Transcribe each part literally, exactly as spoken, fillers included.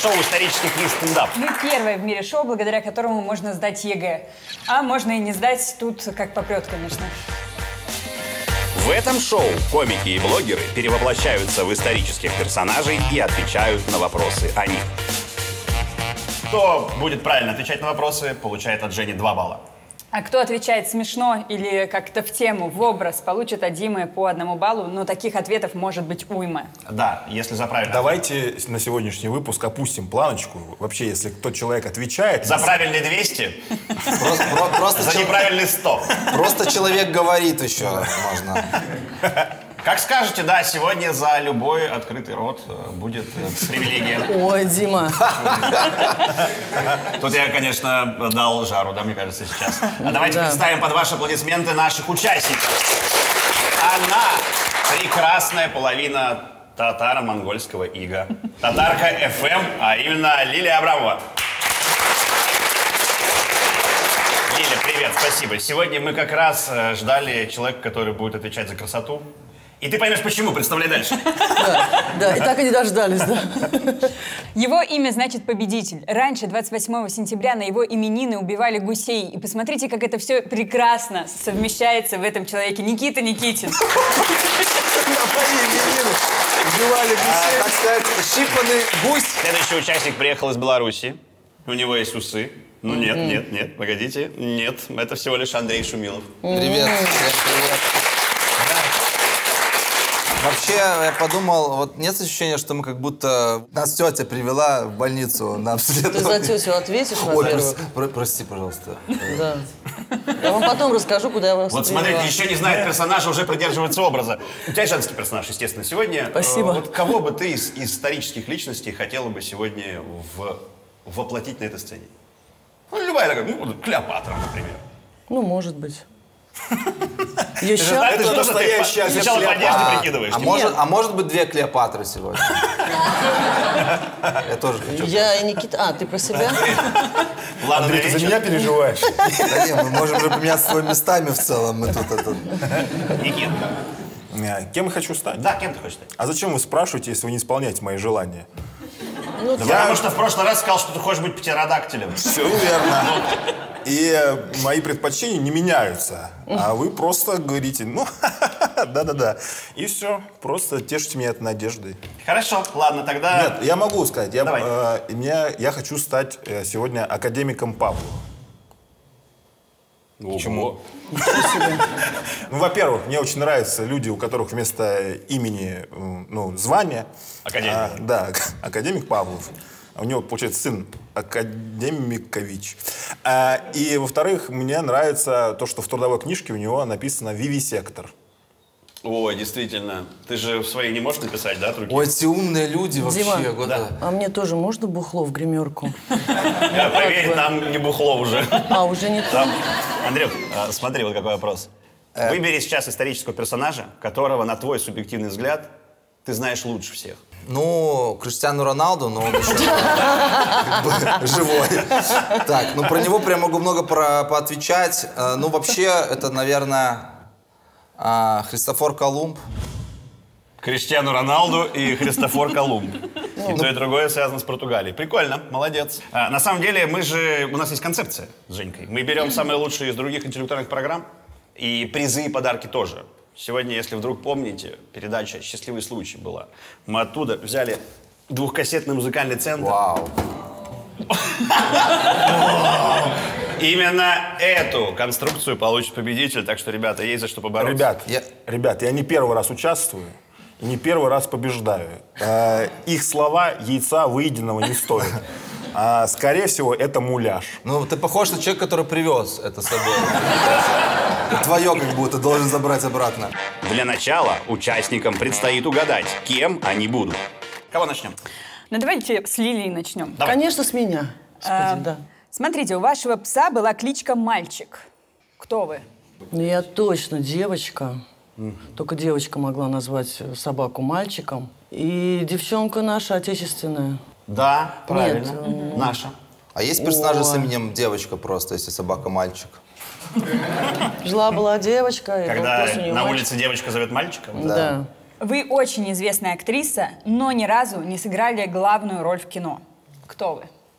шоу «Исторический квиз-стендап». Мы первое в мире шоу, благодаря которому можно сдать ЕГЭ. А можно и не сдать, тут как попрет, конечно. В этом шоу комики и блогеры перевоплощаются в исторических персонажей и отвечают на вопросы о них. Кто будет правильно отвечать на вопросы, получает от Жени два балла. А кто отвечает смешно или как-то в тему, в образ, получит от Димы по одному баллу, но таких ответов может быть уйма. Да, если за правильный Давайте ответ. На сегодняшний выпуск опустим планочку. Вообще, если тот человек отвечает... За правильный двести, Просто за неправильный сто. Просто человек говорит еще можно. Как скажете, да, сегодня за любой открытый рот будет привилегия. Ой, Дима. Тут я, конечно, дал жару, да, мне кажется, сейчас. А давайте да. представим под ваши аплодисменты наших участников. Она прекрасная половина татаро-монгольского ига. Татарка эф эм, а именно Лилия Абрамова. Лиля, привет, спасибо. Сегодня мы как раз ждали человека, который будет отвечать за красоту. И ты поймешь, почему. Представляй дальше. Да, да, и так и не дождались, да. Его имя значит победитель. Раньше, двадцать восьмого сентября, на его именины убивали гусей. И посмотрите, как это все прекрасно совмещается в этом человеке. Никита Никитин. Убивали гусей. Так сказать, щипанный гусь. Следующий участник приехал из Беларуси. У него есть усы. Ну нет, нет, нет, погодите. Нет, это всего лишь Андрей Шумилов. Привет. Привет. Вообще, я подумал, вот нет ощущения, что мы как будто... Нас тетя привела в больницу на обследование. Ты за тетю ответишь, Ой, во-первых? про прости, пожалуйста. Да. Я вам потом расскажу, куда я вас Вот привела. смотрите, еще не знает персонажа, уже придерживается образа. У тебя женский персонаж, естественно, сегодня. Спасибо. Вот кого бы ты из, из исторических личностей хотела бы сегодня в, воплотить на этой сцене? Ну, любая такая, ну, Клеопатра, например. Ну, может быть. Еще? Ты же, ты же тоже настоящая ты сначала по одежде А, прикидываешь. а, может, а может быть две Клеопатры сегодня? Я тоже хочу. Я и Никита... А, ты про себя? Ладно, Андрей, ты за меня переживаешь? Да не, мы можем же поменяться своими местами в целом. Мы тут это... Никит. Кем я хочу стать? Да, кем ты хочешь стать? А зачем вы спрашиваете, если вы не исполняете мои желания? Ну, Да потому что в прошлый раз сказал, что ты хочешь быть птеродактилем. Все верно. И мои предпочтения не меняются. А вы просто говорите, ну, да-да-да. И все. Просто тешите меня этой надеждой. Хорошо, ладно, тогда... Нет, я могу сказать. Я, Давай. э, меня, я хочу стать э, сегодня академиком Павловым. Почему? Ну, во-первых, мне очень нравятся люди, у которых вместо имени, ну, звания... Академик. А, да, академик Павлов. У него, получается, сын Академикович. А, и, во-вторых, мне нравится то, что в трудовой книжке у него написано «Вивисектор». Ой, действительно. Ты же в своей не можешь написать, да, от руки? Ой, эти умные люди вообще. Дима, года. а мне тоже можно бухло в гримерку? Я поверь, там не бухло уже. А, уже не то? Там... Андрюх, а, смотри, вот какой вопрос. Выбери сейчас исторического персонажа, которого, на твой субъективный взгляд, ты знаешь лучше всех. Ну, Криштиану Роналду, но он еще как бы живой. Так, ну про него прям могу много про поотвечать. Э, Ну, вообще, это, наверное, а, Христофор Колумб. Криштиану Роналду и Христофор Колумб. И то, и другое связано с Португалией. Прикольно, молодец. А, на самом деле, мы же... У нас есть концепция с Женькой. Мы берем самые лучшие из других интеллектуальных программ. И призы и подарки тоже. Сегодня, если вдруг помните, передача «Счастливый случай» была. Мы оттуда взяли двухкассетный музыкальный центр. Вау. Именно эту конструкцию получит победитель. Так что, ребята, есть за что побороться. Ребят, Я- ребят, я не первый раз участвую, и не первый раз побеждаю. Э, их слова яйца выеденного не стоят. А, скорее всего, это муляж. Ну, ты похож на человека, который привез это с собой. Твое как будто должен забрать обратно. Для начала участникам предстоит угадать, кем они будут. Кого начнем? Ну, давайте с Лилией начнем. Давай. Конечно, с меня. Господи, да. Смотрите, у вашего пса была кличка Мальчик. Кто вы? Ну, я точно девочка. Только девочка могла назвать собаку мальчиком. И девчонка наша отечественная. Да, правильно. Нет, Наша. А есть персонажи с Ой. именем девочка просто, если собака мальчик? Жила-была девочка. и Когда пес у неё на мальчик. улице девочка зовет мальчика. Да. Вы очень известная актриса, но ни разу не сыграли главную роль в кино. Кто вы?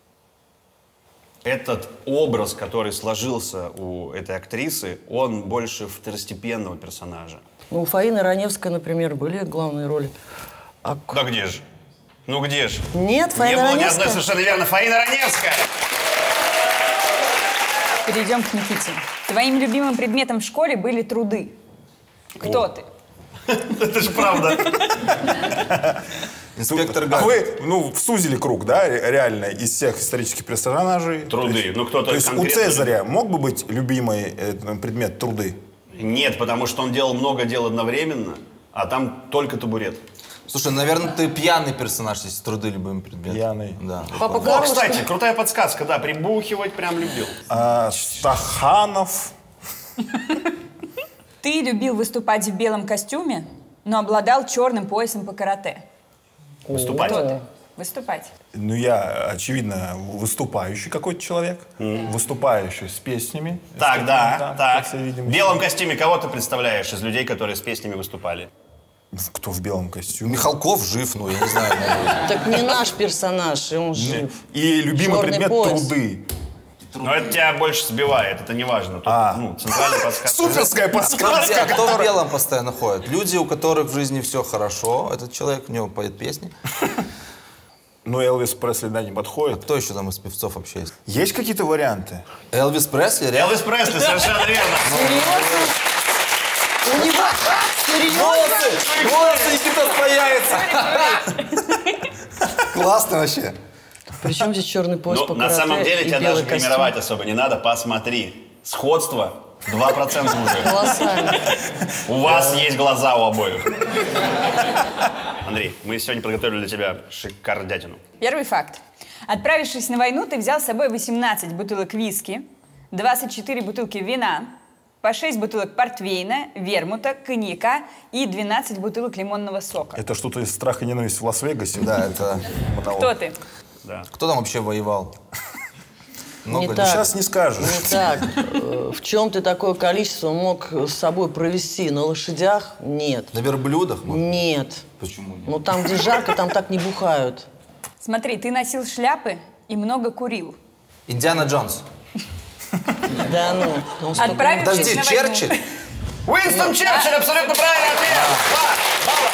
Этот образ, который сложился у этой актрисы, он больше второстепенного персонажа. Ну, у Фаины Раневской, например, были главные роли. А... Да где же? Ну где же? Нет, Фаина Не было ни Раневская. одной, совершенно верно, Фаина Раневская! Перейдем к Никите. Твоим любимым предметом в школе были труды. Кто О. ты? Это же правда. Инспектор А Гаджет. вы, ну, сузили круг, да, ре- реально, из всех исторических персонажей? Труды. То есть- Ну, кто-то То есть у конкретно- Цезаря мог бы быть любимый э, предмет труды? Нет, потому что он делал много дел одновременно, а там только табурет. Слушай, наверное, ты пьяный персонаж, если труды любым предметом. Пьяный. Да. Папа О, Карлушка. кстати, крутая подсказка, да, прибухивать прям любил. А, Стаханов. Ты любил выступать в белом костюме, но обладал черным поясом по карате. Выступать. Кто ты? Выступать. Ну, я, очевидно, выступающий какой-то человек. Выступающий с песнями. Так, С да, таким, так. по всей В видимости. белом костюме кого ты представляешь из людей, которые с песнями выступали? Кто в белом костюме? Михалков жив, ну, я не знаю. наверное. Так не наш персонаж, и он жив. И любимый Черный предмет пояс. труды. Но это тебя больше сбивает, это не важно. Тут, А. ну, центральная подсказка. Суперская Кто, подсказка. где- кто в белом постоянно ходит? Люди, у которых в жизни все хорошо. Этот человек, у него поет песни. Ну, Элвис Пресли, да, не подходит. Кто еще там из певцов вообще есть? Есть какие-то варианты? Элвис Пресли, реально? Элвис Пресли, совершенно верно. У него... Серьезно? Волосы, Никита появится! Классно вообще. Причем здесь черный пояс Ну, по на карате самом деле и тебя белый даже костюм? гримировать особо не надо, посмотри. Сходство два процента уже. Колоссально. У вас есть глаза у обоих. Андрей, мы сегодня подготовили для тебя шикардятину. Первый факт. Отправившись на войну, ты взял с собой восемнадцать бутылок виски, двадцать четыре бутылки вина, по шесть бутылок портвейна, вермута, коньяка и двенадцать бутылок лимонного сока. Это что-то из «Страх и ненависть» в Лас-Вегасе? Да, это... Монолог. Кто ты? Да. Кто там вообще воевал? Много Не ли? так. Сейчас не скажешь. Ну так, э, в чем ты такое количество мог с собой провести? На лошадях? Нет. На верблюдах? может? Нет. Почему нет? Ну там, где жарко, там так не бухают. Смотри, ты носил шляпы и много курил. Индиана Джонс. Да ну. ну, стоп. Отправившись Подожди, на войну... Черчилль? Уинстон Черчилль, абсолютно правильный ответ. Два балла.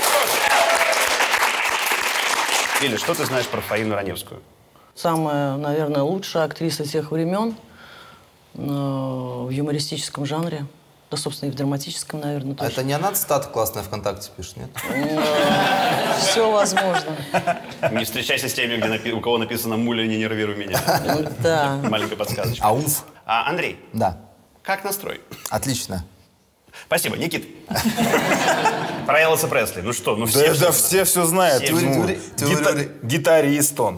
Или что ты знаешь про Фаину Раневскую? Самая, наверное, лучшая актриса тех времен э, в юмористическом жанре. Да, собственно, и в драматическом, наверное, А тоже. это не она цитата классная ВКонтакте пишет, нет? Все возможно. Не встречайся с теми, где напи- у кого написано «Муля, не нервируй меня». Ну, да. Маленькая подсказочка. Ауф. А, Андрей, Да. как настрой? Отлично. Спасибо, Никит. Про Элвиса Пресли. Ну что, ну Да, все. да, что все все знают. Все. Ну, Тюри, тюри, гита- тюри. Гитарист он.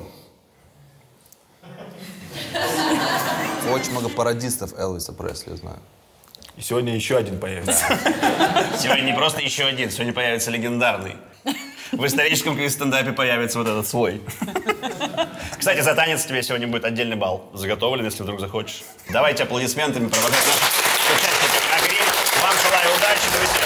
Очень много пародистов Элвиса Пресли знаю. И сегодня еще один появится. Сегодня не просто еще один, сегодня появится легендарный. В историческом стендапе появится вот этот свой. Кстати, за танец тебе сегодня будет отдельный балл заготовлен, если вдруг захочешь. Давайте аплодисментами провожать наших участников на грим. Вам желаю удачи, до вечера.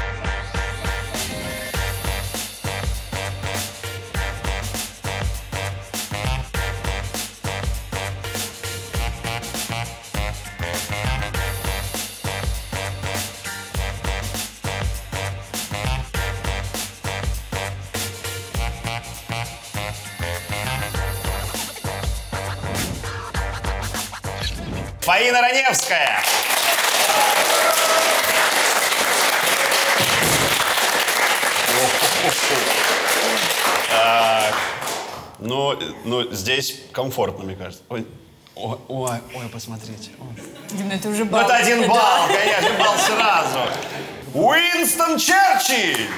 Фаина Раневская. Так, ну, ну, здесь комфортно, мне кажется. Ой, ой, ой, ой, посмотрите. Ой. Дим, ну это уже Ну, балл. это один балл, конечно, балл сразу. Уинстон Черчилль.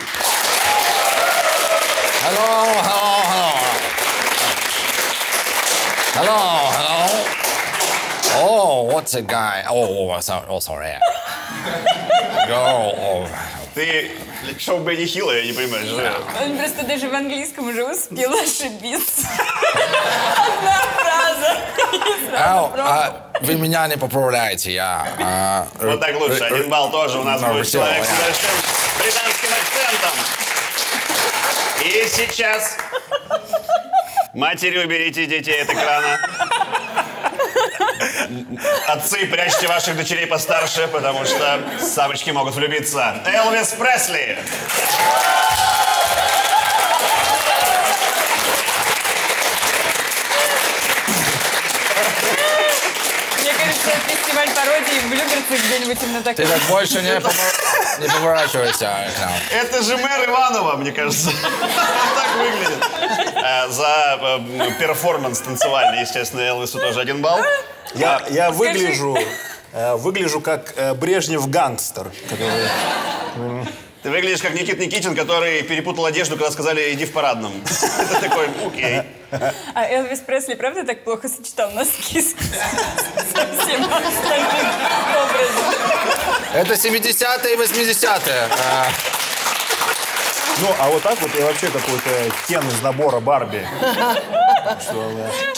Hello, hello, hello. Hello, hello. Oh, what's a guy? Oh, sorry, oh, sorry. Go. Oh. Ты шоу Бенни Хилла, я не понимаю, же. Он просто даже в английском уже успел ошибиться. Одна фраза. Oh, а, вы меня не поправляете, я... а, Вот так лучше. Один балл тоже у нас Ну, будет всё, человек с я- небольшим британским акцентом. И сейчас Матери, уберите детей от экрана. Отцы, прячьте ваших дочерей постарше, потому что самочки могут влюбиться. Элвис Пресли! Мне кажется, фестиваль пародии в Люберцах где-нибудь именно такой. Ты так больше не, повор... не поворачивайся к нам. Это же мэр Иванова, мне кажется. Так выглядит. Э, За э, перформанс танцевальный, естественно, Элвису тоже один балл. Я, я выгляжу, э, выгляжу как э, Брежнев гангстер. Который... Ты выглядишь как Никит Никитин, который перепутал одежду, когда сказали «иди в парадном». Это такой, окей. А Элвис Пресли, правда, так плохо сочетал носки с со всем остальным образом? Это семидесятые и восьмидесятые. А, Ну, а вот так вот я вообще какой-то Кен из набора Барби. Что,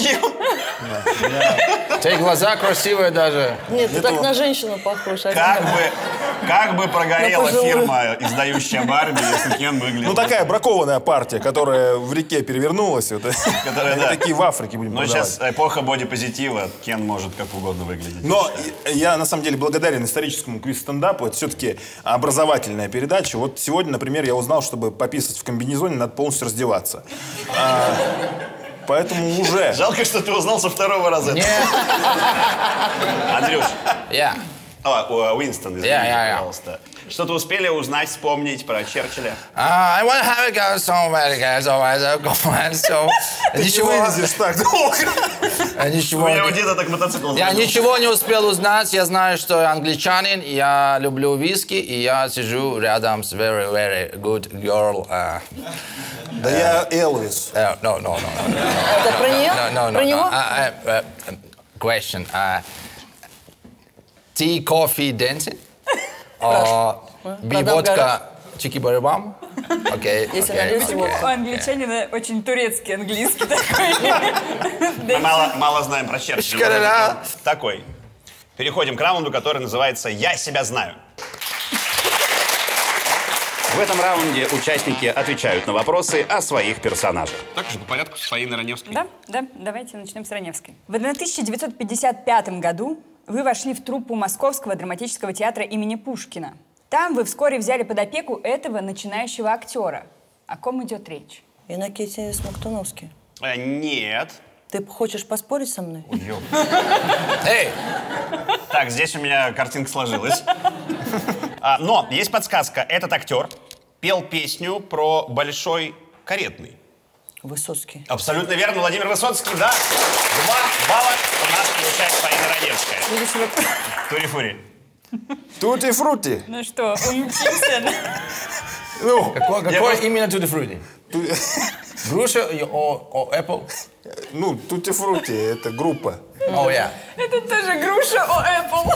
да. Твои глаза красивые даже. Нет, ты Это так вот- на женщину похож. а Как не- бы, как бы прогорела На пожилую. фирма, издающая Барби, если Кен выглядел. Ну, такая бракованная партия, которая в реке перевернулась. Вот, Которая, они да. такие в Африке будем Но продавать. сейчас эпоха бодипозитива, Кен может как угодно выглядеть. Но я, на самом деле, благодарен историческому квиз-стендапу. Это все-таки образовательная передача. Вот сегодня, например, я узнал, чтобы пописать в комбинезоне, надо полностью раздеваться. А, поэтому уже... Жалко, что ты узнал со второго раза. Не, Андрюш, я. а, о, Уинстон, извините, Я, я, я. пожалуйста. Что-то успели узнать, вспомнить про Черчилля? А, I want to have a girl somewhere, guys, always a girl, so... Ничего, Вылезешь так долго. а, У ничего, меня у не- деда так мотоцикл я заводил. ничего не успел узнать. Я знаю, что я англичанин, я люблю виски, и я сижу рядом с very, very good girl. Uh, Да я Элвис. uh, no, no, no, no. Это про нее? No, no, no, Про no. него? Uh, uh, uh, question. Uh, tea, coffee, dancing? Or be Продам vodka, чики-барабам? Окей, Если окей, нальете окей. водку. У англичанина очень турецкий английский такой. Мы мало, мало знаем про Черчилля. Шкарара. Такой. Переходим к раунду, который называется «Я себя знаю». В этом раунде участники отвечают на вопросы о своих персонажах. Так же по порядку с Фаиной Раневской. Да, да, давайте начнем с Раневской. В тысяча девятьсот пятьдесят пятом году вы вошли в труппу Московского драматического театра имени Пушкина. Там вы вскоре взяли под опеку этого начинающего актера. О ком идет речь? Иннокентий Смоктуновский. Э, нет. Ты хочешь поспорить со мной? Эй, Так, здесь у меня картинка сложилась. А, но есть подсказка. Этот актер пел песню про большой каретный. Высоцкий. Абсолютно верно, Владимир Высоцкий, да. Два балла у нас получает Фаина Раневская. Видишь, вот, Тури-фури. Тути-фрути. ну что, умчимся? Ну, какой, какой просто- именно tutti frutti? Груша и- о, о apple? ну, тути-фрути, это группа. О, я. Это тоже груша о Apple.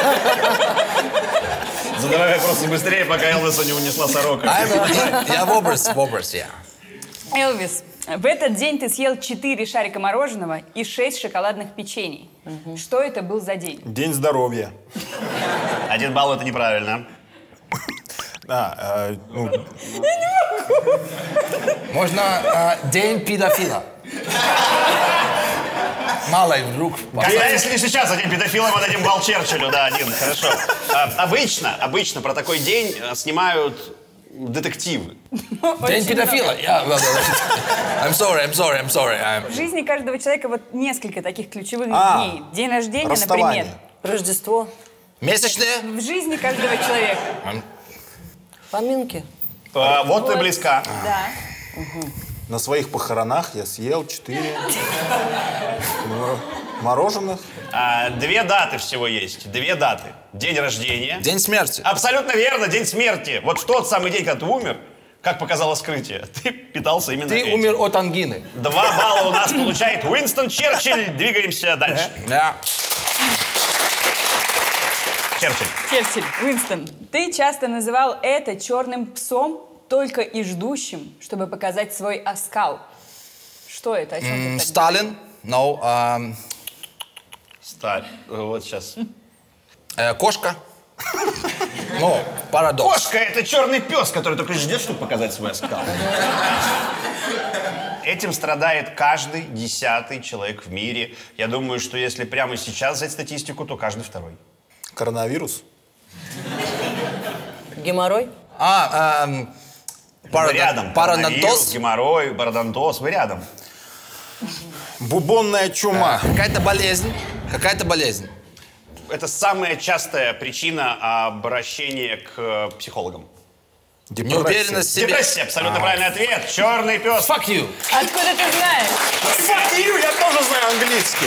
Задавай вопросы быстрее, пока Элвиса не унесла сорока. I'm- Я в образ, в образ, я. Элвис, в этот день ты съел четыре шарика мороженого и шесть шоколадных печений. Что это был за день? День здоровья. Один балл — это неправильно. А, э, ну, Можно а, день педофила. Мало ли вдруг. Когда, если не сейчас, один педофила, мы дадим балл Черчиллю, да, один, хорошо. А, обычно, обычно про такой день э, снимают детективы. День педофила. Я- I'm sorry, I'm sorry, I'm sorry. I'm- В жизни каждого человека вот несколько таких ключевых А, дней. День рождения, расставание. например. Рождество. Месячные? В жизни каждого человека. Поминки. А, вот ты близка. Да. на своих похоронах я съел четыре мор- мороженых. А, две даты всего есть. Две даты. День рождения. День смерти. Абсолютно верно, день смерти. Вот в тот самый день, когда ты умер, как показало вскрытие, ты питался именно Ты этим. умер от ангины. Два балла у нас получает Уинстон Черчилль. Двигаемся дальше. Да. Черчилль. Черчилль, Уинстон, ты часто называл это черным псом, только и ждущим, чтобы показать свой оскал. Что это? О чем ты М, так Сталин. No. um, Сталь. Вот сейчас. э, Кошка. Ну, парадокс. Кошка — это черный пес, который только ждет, чтобы показать свой оскал. этим страдает каждый десятый человек в мире. Я думаю, что если прямо сейчас взять статистику, то каждый второй. Коронавирус? Геморрой? А, эм, Вы рядом. Коронавирус, паранатоз? геморрой, пародонтоз. Вы рядом. Бубонная чума. Какая-то болезнь. Какая-то болезнь. Это самая частая причина обращения к психологам. Неуверенность в себе. Депрессия, абсолютно правильный ответ. Черный пес. Fuck you. Откуда ты знаешь? Fuck you, я тоже знаю английский.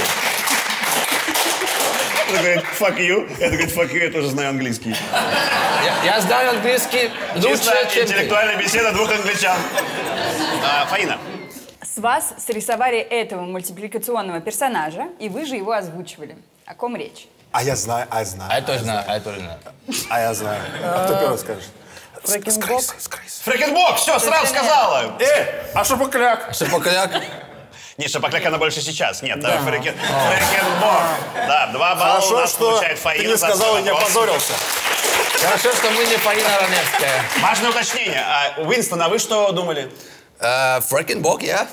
Это говорит fuck you. Это говорит fuck you, я тоже знаю английский. Я, я знаю английский лучше, Чисто чем ты. интеллектуальная беседа двух англичан. А, Фаина. С вас срисовали этого мультипликационного персонажа, и вы же его озвучивали. О ком речь? А я знаю, а я знаю. А я тоже знаю, а я тоже знаю. А я знаю. А кто первый скажет? Фрэкенбок? Фрэкенбок, все, сразу сказала. Э, а шапокляк? Шапокляк. Не, Шапокляк она больше сейчас. Нет, да. Фрэкен... Фрэкенбок. Да, два балла у Хорошо, нас что получает Фаина. ты не за сказал, свой и не вопрос. опозорился. Хорошо, что мы не Фаина Раневская. Важное уточнение. А, Уинстон, а вы что думали? Фрэкенбок, я.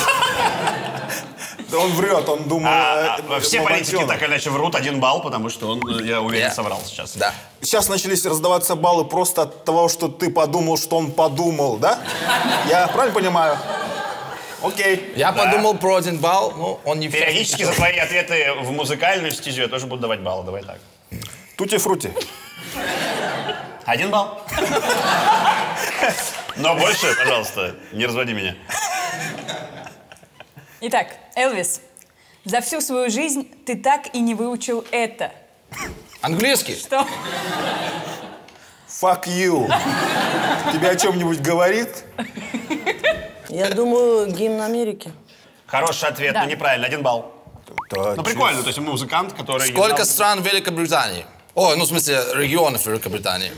Да он врет, он думал... А, э, а, все политики Мамонтенок. так или иначе врут один балл, потому что он, я уверен, Я. соврал сейчас. Да. Сейчас начались раздаваться баллы просто от того, что ты подумал, что он подумал, да? Я правильно понимаю? Окей. Я Да. подумал про один балл, ну, он не... Периодически за твои ответы в музыкальную стезю я тоже буду давать баллы. Давай так. Тути-фрути. Один балл. Но больше, пожалуйста, не разводи меня. Итак, Элвис, за всю свою жизнь ты так и не выучил это. Английский. Что? Fuck you. Тебе о чем-нибудь говорит? Я думаю, гимн Америки. Хороший ответ, Да. но неправильно. Один балл. Да, Ну, прикольно. То есть музыкант, который... не Сколько знал- стран в Великобритании? О, ну, в смысле, регионов Великобритании.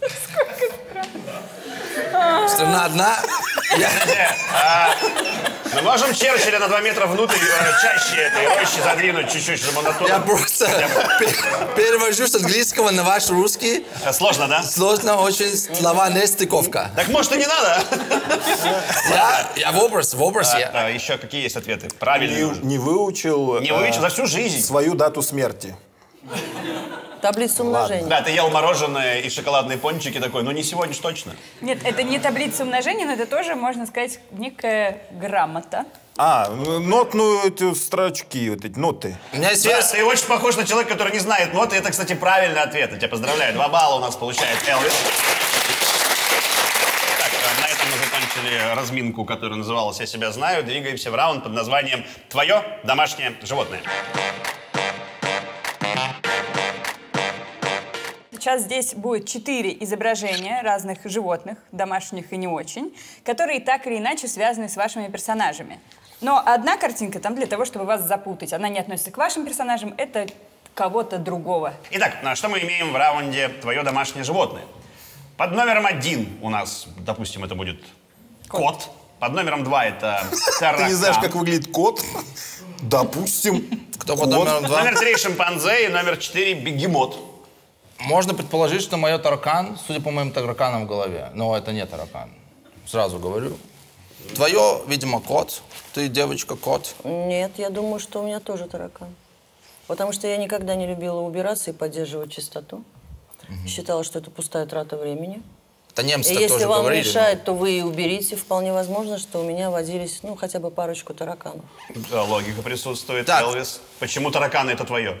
Страна одна. Я- А, мы можем Черчилля на два метра внутрь э, чаще этой рощи задвинуть чуть-чуть, чтобы он оттуда... Я просто пе- перевожу с английского на ваш русский. Э, Сложно, да? Сложно очень, слова не стыковка. Так может и не надо? Я, я в образ, в образ я. А, еще какие есть ответы? Правильные Не, уже. не выучил... Не э, выучил за всю жизнь. Свою дату смерти. Таблицу умножения. Да, ты ел мороженое и шоколадные пончики такой, ну не сегодня ж точно. Нет, это не таблица умножения, но это тоже, можно сказать, некая грамота. А, ну, нотную эти строчки, вот эти ноты. У меня есть Да, версия. ты очень похож на человека, который не знает ноты. Это, кстати, правильный ответ. Я тебя поздравляю. Два балла у нас получает Элвис. Так, а, на этом мы закончили разминку, которая называлась «Я себя знаю». Двигаемся в раунд под названием «Твое домашнее животное». Сейчас здесь будет четыре изображения разных животных, домашних и не очень, которые так или иначе связаны с вашими персонажами. Но одна картинка там для того, чтобы вас запутать. Она не относится к вашим персонажам, это кого-то другого. Итак, ну, что мы имеем в раунде «Твое домашнее животное»? Под номером один у нас, допустим, это будет кот. Под номером два это таракан. Ты не знаешь, как выглядит кот? Допустим. Кто под кот. номером два? Номер три шимпанзе и номер четыре бегемот. Можно предположить, что мое таракан, судя по моим тараканам в голове, но это не таракан. Сразу говорю. Твое, видимо, кот. Ты девочка кот. Нет, я думаю, что у меня тоже таракан. Потому что я никогда не любила убираться и поддерживать чистоту. Считала, что это пустая трата времени. Это немцы И так если тоже вам говорили. мешает, то вы и уберите. Вполне возможно, что у меня водились, ну, хотя бы парочку тараканов. Да, логика присутствует, Так. Элвис. Почему тараканы это твое?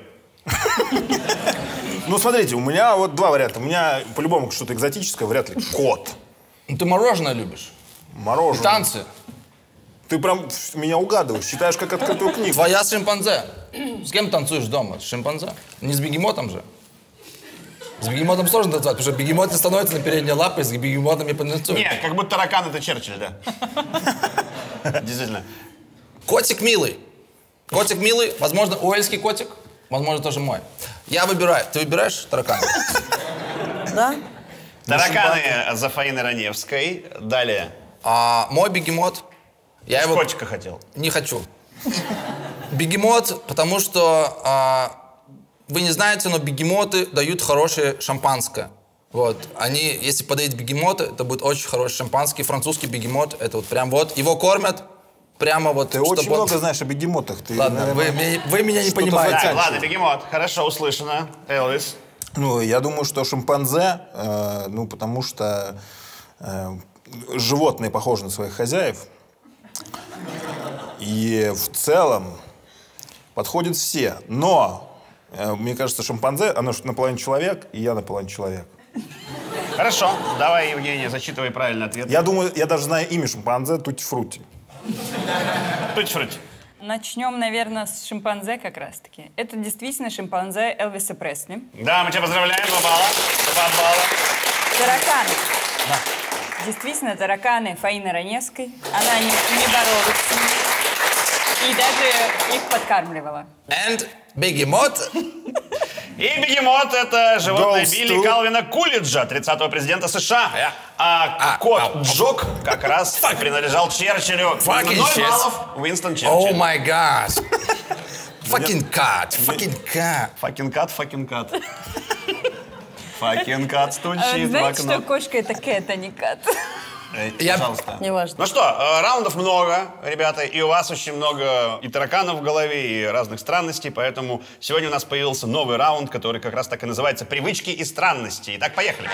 Ну, смотрите, у меня вот два варианта. У меня по-любому что-то экзотическое, вряд ли кот. Ну, ты мороженое любишь? И Мороженое. танцы? Ты прям меня угадываешь, читаешь как открытую книгу. Твоя шимпанзе. С кем танцуешь дома? С шимпанзе? Не с бегемотом же? С бегемотом сложно танцевать, потому что бегемот не становится на передние лапы, и с бегемотом не потанцуешь. Нет, как будто таракан это Черчилль, да. Действительно. Котик милый. Котик милый, возможно, уэльский котик, возможно, тоже мой. Я выбираю. Ты выбираешь таракана? Да? Тараканы за Фаиной Раневской. Далее. А, мой бегемот. Я его Котика хотел. не хочу. Бегемот, потому что а, вы не знаете, но бегемоты дают хорошее шампанское. Вот. Они, если подают бегемота, это будет очень хороший шампанский. Французский бегемот, это вот прям вот. Его кормят прямо вот... Ты очень чтобы он- много знаешь о бегемотах. Ты, Ладно, наверное, вы, меня- вы меня не что-то понимаете. Так, заканчивай. ладно, бегемот. Хорошо, услышано. Элвис. Ну, я думаю, что шимпанзе, э, ну, потому что э, животные похожи на своих хозяев. И в целом подходят все. Но, э, мне кажется, шимпанзе, оно же наполовину человек, и я наполовину человек. Хорошо, давай, Евгения, зачитывай правильный ответ. Я думаю, я даже знаю имя шимпанзе Тутти-Фрутти. Тутти-фрутти. Начнем, наверное, с шимпанзе как раз-таки. Это действительно шимпанзе Элвиса Пресли. Да, мы тебя поздравляем, два балла. Два балла. Тараканы. Действительно, тараканы Фаины Раневской. Она не, не боролась с ними. И даже их подкармливала. And бегемот. И бегемот — это животное Goes Билли to- Калвина Кулиджа, тридцатого президента США. Yeah. А, А, кот а, Джок как раз принадлежал Черчиллю. Fucking Ноль shit. баллов Уинстон О Черчилль. май гад. Fucking cat. Fucking cat. Факин кат, факин кат. Факин кат А вы стучит в знаете, что окно. кошка — это кэт, а не кат? Эй, Я- Пожалуйста. Неважно. Ну что, э, раундов много, ребята, и у вас очень много и тараканов в голове, и разных странностей, поэтому сегодня у нас появился новый раунд, который как раз так и называется «Привычки и странности». Итак, поехали.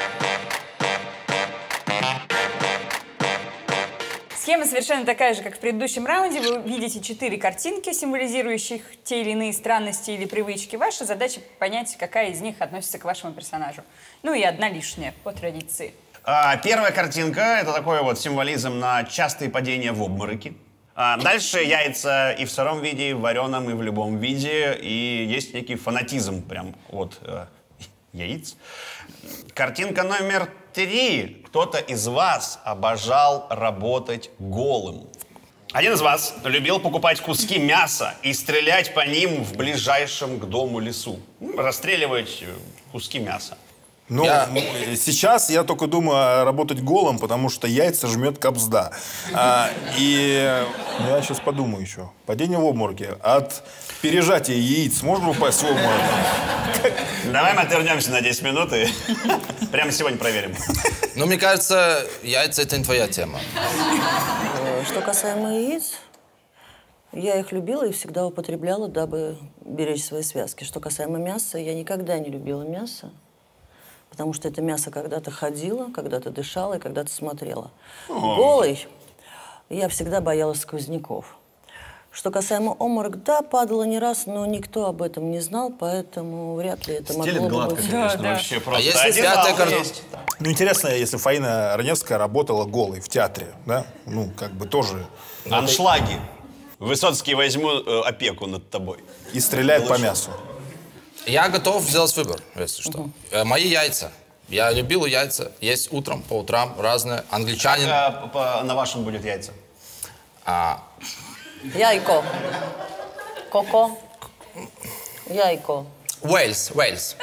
Схема совершенно такая же, как в предыдущем раунде. Вы видите четыре картинки, символизирующих те или иные странности или привычки. Ваша задача понять, какая из них относится к вашему персонажу. Ну и одна лишняя, по традиции. А, Первая картинка — это такой вот символизм на частые падения в обмороки. А, Дальше яйца и в сыром виде, и в вареном, и в любом виде. И есть некий фанатизм прям от э, яиц. Картинка номер три. Кто-то из вас обожал работать голым. Один из вас любил покупать куски мяса и стрелять по ним в ближайшем к дому лесу. Ну, расстреливать э, куски мяса. Ну, Я- м, сейчас я только думаю работать голым, потому что яйца жмет кобзда. А, и ну, я сейчас подумаю еще. Падение в обмороке. От пережатия яиц можно упасть в обморок? Давай мы отвернемся на десять минут и прямо сегодня проверим. Ну, мне кажется, яйца — это не твоя тема. Э, Что касаемо яиц, я их любила и всегда употребляла, дабы беречь свои связки. Что касаемо мяса, я никогда не любила мясо, потому что это мясо когда-то ходило, когда-то дышало и когда-то смотрело. Голый я всегда боялась сквозняков. Что касаемо обморок, да, падала не раз, но никто об этом не знал, поэтому вряд ли это Стелит могло бы гладко, быть. конечно, да. вообще просто. если Один пятая балл карта- есть. Ну, интересно, если Фаина Раневская работала голой в театре, да? Ну, как бы тоже. Аншлаги. Высоцкий, возьму э, опеку над тобой. И стреляет по мясу. Я готов сделать выбор, если что. Э, Мои яйца. Я любил яйца. Есть утром, по утрам, разные. Англичанин. А, по- по- на вашем будет яйца. А, Яйко. Коко. Яйко. Уэльс, Уэльс.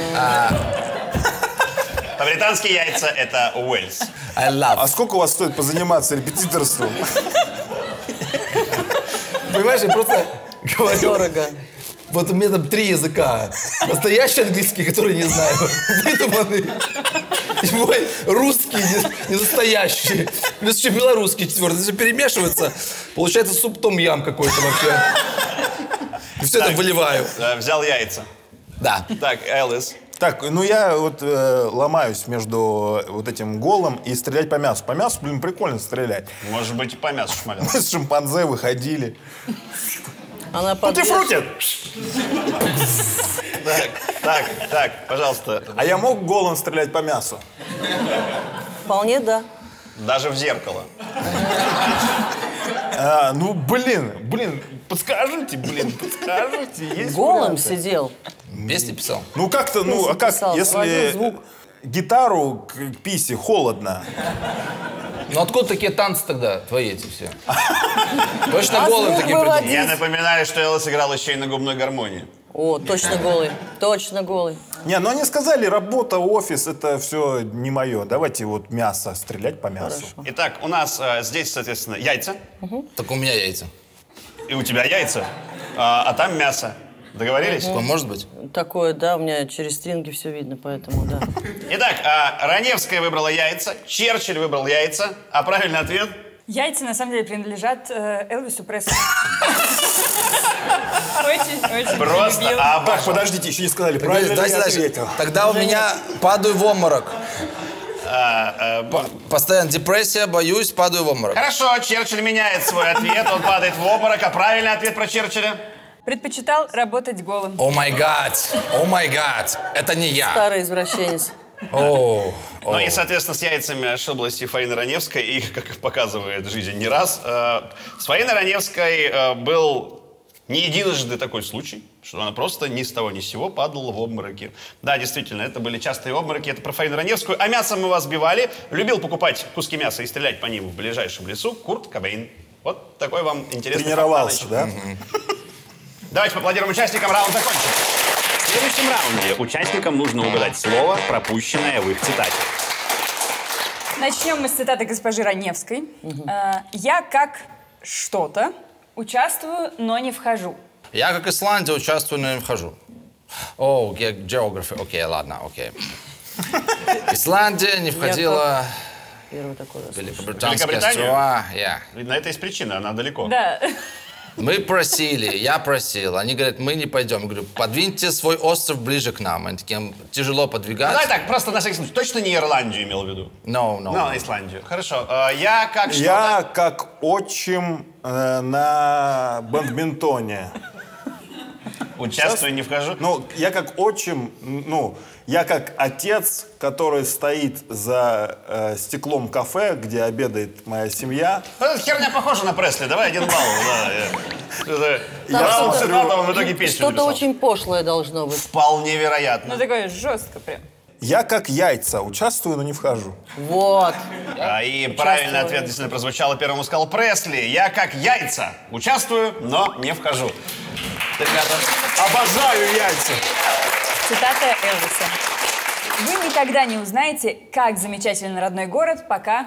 По-британски яйца — это Уэльс. I love. А сколько у вас стоит позаниматься репетиторством? Понимаешь, я просто говорю. Дорого. Вот у меня там три языка. Настоящий английский, который не знаю. Выдуманный. И мой русский не, не настоящий. Плюс еще белорусский четвертый. Это все перемешивается. Получается суп том-ям какой-то вообще. И все это Так. выливаю. Э, Взял яйца. Да. Так, Элвис. Так, ну я вот э, ломаюсь между вот этим голом и стрелять по мясу. По мясу, блин, прикольно стрелять. Может быть, и по мясу шмалил. Мы с шимпанзе выходили. Она Ты подвес- фрутит! Так, так, так, пожалуйста. А я мог голым стрелять по мясу? Вполне да. Даже в зеркало. А, ну, блин, блин, подскажите, блин, подскажите. Есть Голым варианты? сидел. Песни писал. Ну, как-то, ну, а как, Писал, сводил если звук. гитару к писе холодно? Ну откуда такие танцы тогда, твои эти все? Точно А голым звук такие выводить? придумали. Я напоминаю, что Элвис играл еще и на губной гармонии. О, точно голый. Точно голый. Не, ну они сказали, работа, офис, это все не мое. Давайте вот мясо, стрелять по мясу. Итак, у нас э, здесь, соответственно, яйца. Так у меня яйца. И у тебя яйца, а, а там мясо. Договорились? Такое может быть? Такое, да, у меня через стринги все видно, поэтому да. Итак, а, Раневская выбрала яйца, Черчилль выбрал яйца, а правильный ответ? Яйца, на самом деле, принадлежат э, Элвису Пресли. Очень, очень Просто любил. Так, обожаю. подождите, еще не сказали, правильно ли Давайте я дальше. ответил? Тогда у меня падаю в обморок. А, По- Постоянно депрессия, боюсь, падаю в обморок. Хорошо, Черчилль меняет свой ответ, он падает в обморок. А правильный ответ про Черчилля? Предпочитал работать голым. О май гад, о май гад, это не я. Старый извращенец. О, Ну и, соответственно, с яйцами ошиблась и Фаина Раневская, и, как показывает жизнь не раз, э, с Фаиной Раневской э, был не единожды такой случай, что она просто ни с того ни с сего падала в обмороки. Да, действительно, это были частые обмороки, это про Фаину Раневскую. А мясом мы вас сбивали. Любил покупать куски мяса и стрелять по ним в ближайшем лесу Курт Кобейн. Вот такой вам интересный Тренировался, фактаныч. да? Давайте поаплодируем участникам, раунд закончен. В следующем раунде участникам нужно угадать слово, пропущенное в их цитате. Начнем мы с цитаты госпожи Раневской. Э, «Я как что-то участвую, но не вхожу». я как Исландия участвую, но не вхожу. О, ге- geography, окей, ладно, окей. Исландия не входила Первый такой раз. в Великобританские Великобританию? острова. Yeah. Видно, это есть причина, она далеко. Да. Мы просили, я просил. Они говорят, мы не пойдем. Я говорю, подвиньте свой остров ближе к нам. Они такие, тяжело подвигать. Давай так, просто на всякий случай. Точно не Ирландию имел в виду? No, no. Ну, Исландию. Хорошо. Э, Я как что-то... Я как отчим э, на бадминтоне. Участвую, не вхожу. Ну, я как отчим, ну, я как отец, который стоит за э, стеклом кафе, где обедает моя семья. Эта херня похожа на Пресли. Давай один балл. Да, я- это- Там Раунд что-то- цитата, он в итоге песню Что-то написал. очень пошлое должно быть. Вполне вероятно. Ну, такое жестко прям. Я как яйца, участвую, но не вхожу. Вот. А, И правильный ответ действительно прозвучал. Первому сказал Пресли. Я как яйца. Участвую, но не вхожу. Ребята, Обожаю яйца. Цитата Элвиса. «Вы никогда не узнаете, как замечателен родной город, пока...»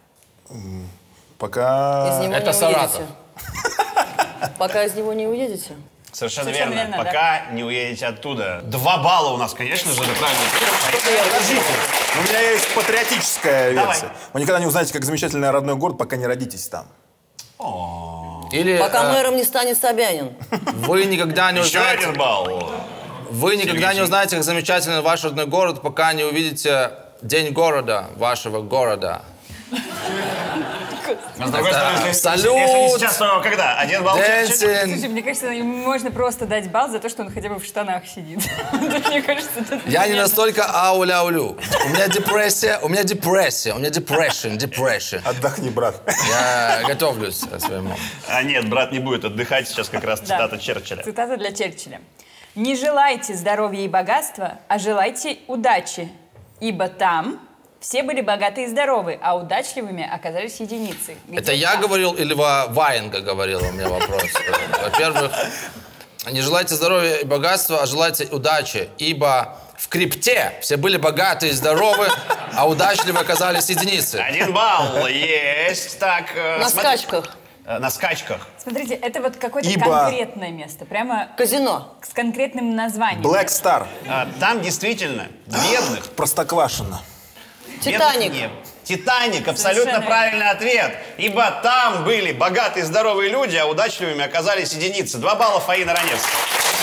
Пока... Из него Это не Саратов. уедете. Пока из него не уедете. совершенно, Совершенно верно. верно, Пока не уедете оттуда. Два балла у нас, конечно же, это правильно. У меня есть патриотическая Давай. версия. Вы никогда не узнаете, как замечательный родной город, пока не родитесь там. Или Пока э, мэром не станет Собянин. вы никогда не Еще узнаете... один балл. Вы никогда не узнаете, как замечателен ваш родной город, пока не увидите День города, вашего города. А с другой стороны, если, Салют! если не сейчас, то когда? Один балл Черчилль? Слушай, Дэнсин. мне кажется, ему можно просто дать балл за то, что он хотя бы в штанах сидит. Мне кажется, это Я не примерно. настолько ауля-аулю. У меня депрессия, у меня депрессия, у меня depression, depression. Отдохни, брат. Я готовлюсь к своему. А нет, брат не будет отдыхать. Сейчас как раз Да. цитата Черчилля. Цитата для Черчилля. «Не желайте здоровья и богатства, а желайте удачи, ибо там все были богаты и здоровы, а удачливыми оказались единицы». Где Это я там? говорил или Ва- Ваенга говорила, у меня вопрос. Во-первых, не желайте здоровья и богатства, а желайте удачи, ибо в крипте все были богаты и здоровы, а удачливы оказались единицы. Один балл есть. Так, э, На смотри. скачках. Э, На скачках. Смотрите, это вот какое-то Ибо- конкретное место, прямо Казино. с конкретным названием. Black Star. А, Там действительно бедных. Простоквашино. Титаник. бедных нет. Титаник, абсолютно Совершенно правильный ответ. Ибо там были богатые, здоровые люди, а удачливыми оказались единицы. Два балла Фаина Раневская.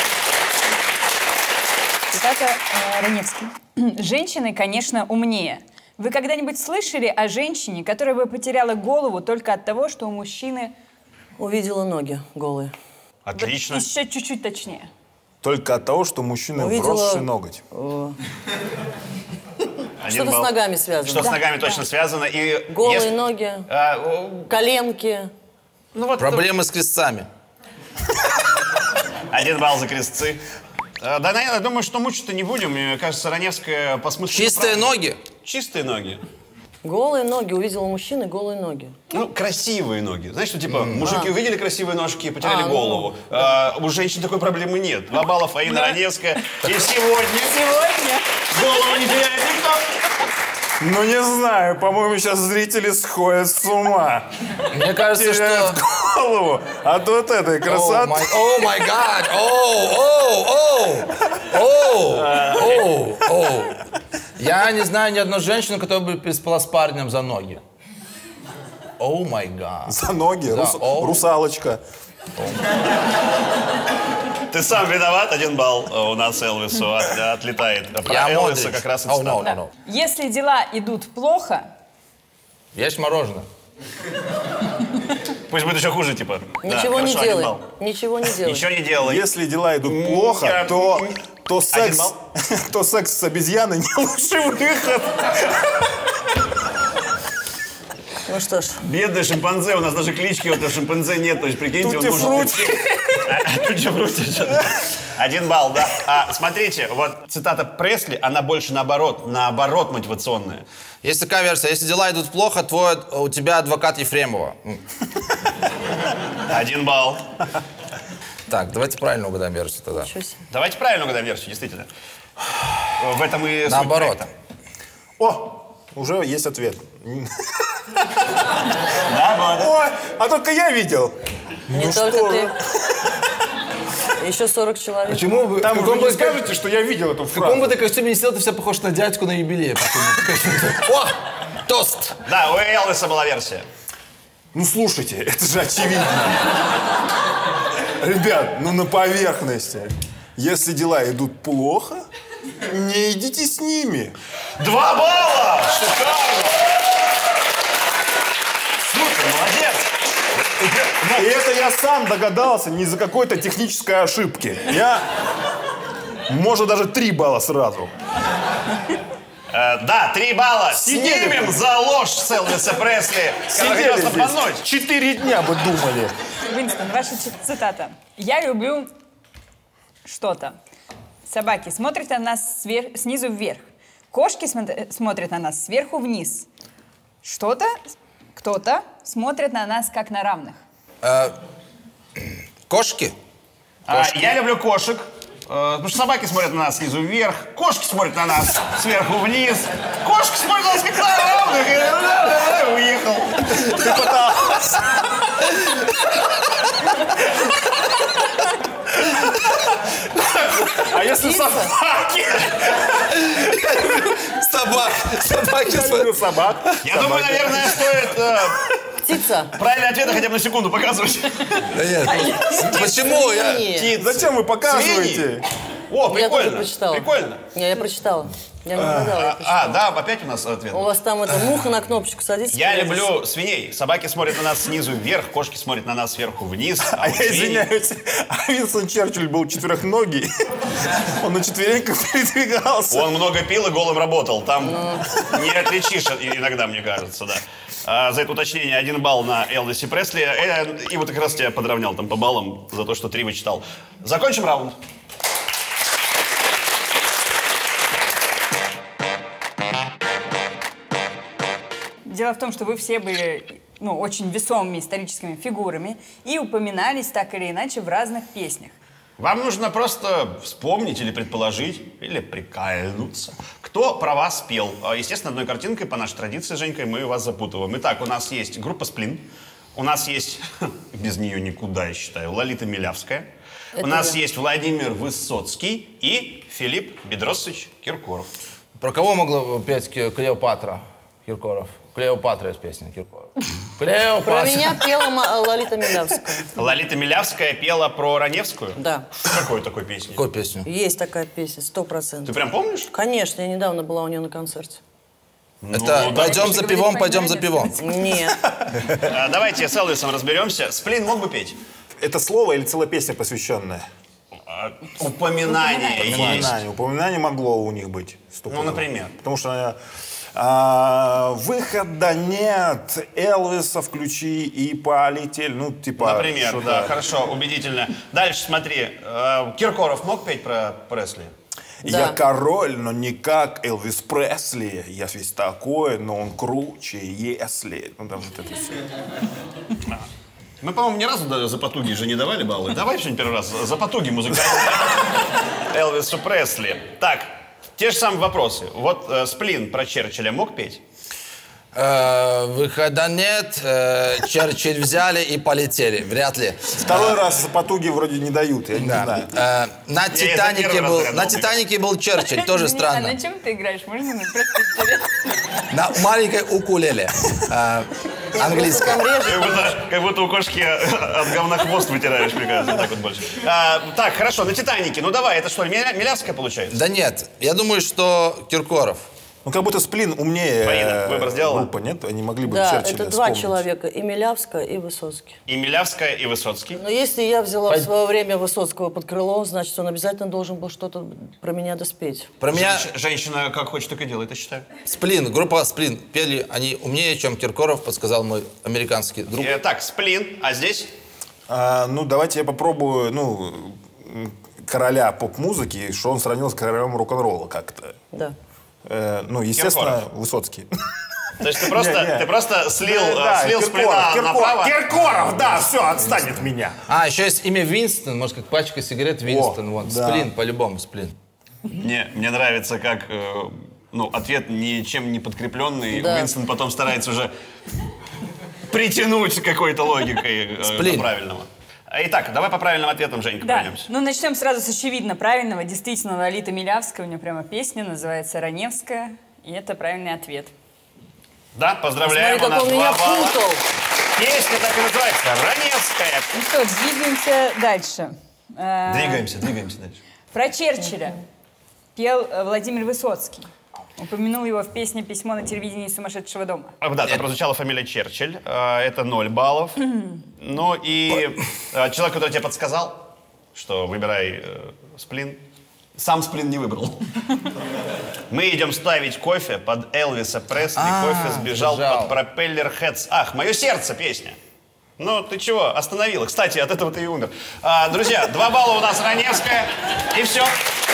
Цитата э, Раневской. «Женщины, конечно, умнее. Вы когда-нибудь слышали о женщине, которая бы потеряла голову только от того, что у мужчины...» Увидела ноги голые. Отлично. Еще чуть-чуть точнее. Только от того, что мужчина Увидела- вросший ноготь. Один Что-то с балл. ногами связано. Что с Да, ногами точно связано. И Голые если- ноги, А, о, коленки. ну вот Проблемы с крестцами. один балл за крестцы. А, Да, наверное, думаю, что мучить-то не будем. Мне кажется, Раневская по смыслу... Чистые правильно. ноги. Чистые ноги. Голые ноги. Увидела мужчины голые ноги. Ну, красивые ноги. Знаешь, что типа, мужики увидели красивые ножки и потеряли А, ну. голову. А, у женщин такой проблемы нет. Два балла Фаина Раневская. И сегодня Сегодня голову не теряет никто. Ну, не знаю, по-моему, сейчас зрители сходят с ума. Мне кажется, Теряют что... голову от вот этой красоты. О май гад! Оу, оу, оу! Оу, оу, оу! Я не знаю ни одной женщины, которая бы переспала с парнем за ноги. О май гад. За ноги. За Рус- о. Русалочка. Ты сам виноват, один балл у нас Элвису от- отлетает. А Про Я Элвиса Модрич. как раз и Oh, цитата. no, no, no. Если дела идут плохо, Есть мороженое. Пусть будет еще хуже, типа. Да, Ничего не хорошо, один делай. балл. Ничего не делай. Ничего не делай. Если дела идут плохо, Я- то, то, Один секс, балл. то секс с обезьяной не лучший выход. Ну что ж, Бедный шимпанзе, у нас даже клички у этого шимпанзе нет, то есть прикиньте, он может... Тутти-фрути. Тутти-фрути, что-то. Один балл, да. А, смотрите, вот цитата Пресли, она больше наоборот, наоборот мотивационная. Есть такая версия. Если дела идут плохо, твой, у тебя адвокат Ефремова. М. Один балл. Так, давайте правильно угадаем версию тогда. ничего себе. Давайте правильно угадаем версию, действительно. В этом и суть Наоборот. проекта. О, уже есть ответ. Да, вот. Ой, а только я видел. Не Ну только что ты. вы. Еще сорок человек. Почему вы... Там в вы каком не бы, скажете, что я видел эту в каком бы фразу. ты костюме не сидел, ты все похож на дядьку на юбилее. О, тост. Да, у Элвиса была версия. Ну слушайте, это же очевидно. Ребят, ну на поверхности. Если дела идут плохо, не идите с ними. Два балла! Шикарно! Супер, молодец! И это я сам догадался не из-за какой-то технической ошибки. Я... Можно даже три балла сразу. Э, да, три балла. Сидели Снимем бы. за ложь с Элвиса Пресли. который Сидели хотел обмануть. здесь. Четыре дня бы думали. Уинстон, ваша ци- цитата. «Я люблю что-то. Собаки смотрят на нас свер- снизу вверх. Кошки смо- смотрят на нас сверху вниз. Что-то, кто-то смотрит на нас как на равных». Кошки? А, я люблю кошек. э, Потому что собаки смотрят на нас снизу вверх, кошки смотрят на нас сверху вниз, кошки смотрят на нас как на равных, и уехал. Ты пытался. А если собаки? Собак. Собаки Я люблю собак. Я думаю, наверное, стоит э, Птица. правильные ответы хотя бы на секунду показывать. Да нет. Почему? Я... Свиньи. Зачем вы показываете? О, Я тоже прикольно. прочитала. Прикольно. Не, я прочитала. Я не угадала, я прочитала. А, да, опять у нас ответ. У вас там эта муха на кнопочку садится. Я люблю свиней. Собаки смотрят на нас снизу вверх, кошки смотрят на нас сверху вниз. А вот я свиньи- извиняюсь, а Винстон Черчилль был четырехногий. Он на четвереньках передвигался. Он много пил и голым работал. Там не отличишь иногда, мне кажется, да. А, за это уточнение один балл на Элвисе Пресли. Э, И вот как раз тебя подровнял там по баллам за то, что три вычитал. Закончим раунд. Дело в том, что вы все были ну, очень весомыми историческими фигурами и упоминались так или иначе в разных песнях. Вам нужно просто вспомнить или предположить, или прикольнуться, кто про вас пел. А, Естественно, одной картинкой по нашей традиции, Женькой, мы вас запутываем. Итак, у нас есть группа «Сплин», у нас есть, без нее никуда, я считаю, Лолита Милявская, Это у нас я. есть Владимир Высоцкий и Филипп Бедросович Киркоров. Про кого могла петь Ке- Клеопатра Киркоров? Клеопатра из песни Киркоров. Клеопатра. Про меня пела Ма- Лолита Милявская. Лолита Милявская пела про Раневскую? Да. В какой такой песне? Какую песню? Есть такая песня, сто Ты процентов. прям помнишь? Конечно, я недавно была у нее на концерте. Это Ну, пойдем за пивом, пойдем за пивом. Нет. А, Давайте с Элвисом разберемся. Сплин мог бы петь? Это слово или целая песня посвященная? А, Упоминание есть. Упоминание. Упоминание могло у них быть. стопудово. Ну, например? Потому что а, выхода нет, Элвиса включи и полетели. Ну, типа... Например, что-то. да, хорошо, убедительно. Дальше смотри, э, Киркоров мог петь про Пресли? Я Да. король, но не как Элвис Пресли. Я весь такой, но он круче, если... Ну, там вот это все. Мы, по-моему, ни разу да- за потуги же не давали баллы. Давай что-нибудь первый раз за потуги музыкальные Элвису Пресли. Так, те же самые вопросы. Вот э, Сплин про Черчилля мог петь? Э, Выхода нет, э, Черчилль взяли и полетели. Вряд ли. Второй раз за потуги вроде не дают, я не Да. знаю. Э, На за Титанике первый раз был, догадался. на Титанике был Черчилль, тоже Извини, странно. А на чем ты играешь? Можно мне просто интересно? На маленькой укулеле. Э, Английское. Там режет. Как будто, как будто у кошки от говна хвост вытираешь, мне кажется, так вот больше. А, так, хорошо, на «Титанике». Ну давай, это что, Миля- Милявская получается? Да нет, я думаю, что Киркоров. Ну, как будто «Сплин» умнее Фаина, э, выбор сделала? группа, нет? Они могли бы Да, Черчилля это два вспомнить. человека, и Милявская, и Высоцкий. И Милявская, и Высоцкий. Но если я взяла в свое время Высоцкого под крыло, значит, он обязательно должен был что-то про меня доспеть. Про меня Женщ- Женщина как хочет, так и делает, я считаю. Сплин, группа Сплин. Пели они умнее, чем Киркоров, подсказал мой американский друг. Э, так, «Сплин», а здесь? А, ну, давайте я попробую, ну, м, короля поп-музыки, что он сравнил с королем рок-н-ролла как-то. Да. Э, ну, естественно, Киркоров. Высоцкий. То есть ты просто, Не, не. ты просто слил, э, Да, слил Киркоров, «Сплина» Киркоров, направо? Киркоров, да, все, отстань от меня. А, еще есть имя Винстон, может, как пачка сигарет Винстон. О, Вот. да. Сплин, по-любому, Сплин. Мне, мне нравится, как э, ну, ответ ничем не подкрепленный. Да. Уинстон потом старается уже притянуть какой-то логикой э, Сплин. до правильного. Итак, давай по правильным ответам, Женька, Да, пройдемся. ну начнем сразу с очевидно правильного. Действительно, Лолита Милявская, у нее прямо песня, называется «Раневская». И это правильный ответ. Да, поздравляем, Смотри, у нас как он меня два балла. путал. Песня так и называется «Раневская». Ну что ж, двигаемся дальше. Э, Двигаемся, двигаемся дальше. Про Черчилля пел э, Владимир Высоцкий. Упомянул его в песне «Письмо на телевидении сумасшедшего дома». А, Да, там прозвучала фамилия Черчилль. э, Это ноль баллов. Ну и э, человек, который тебе подсказал, что выбирай э, «Сплин», сам «Сплин» не выбрал. Мы идем ставить кофе под Элвиса Пресли. А, Кофе сбежал сбежал. под пропеллер Heads. Ах, «Мое сердце» песня. Ну, ты чего, остановила. Кстати, от этого ты и умер. А, друзья, два балла у нас Раневская. И все.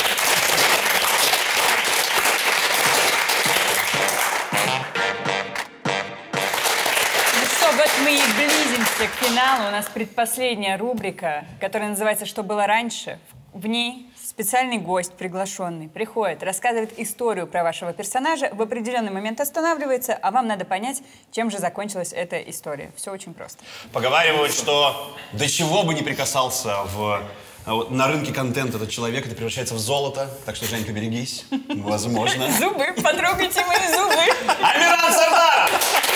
Ну что, вот мы и близимся к финалу. У нас предпоследняя рубрика, которая называется «Что было раньше?». В ней специальный гость, приглашенный, приходит, рассказывает историю про вашего персонажа, в определенный момент останавливается, а вам надо понять, чем же закончилась эта история. Все очень просто. Поговаривают, что до чего бы ни прикасался в, вот, на рынке контента этот человек, это превращается в золото. Так что, Женька, берегись. Возможно. Зубы, потрогайте мои зубы. Амиран Сардаров!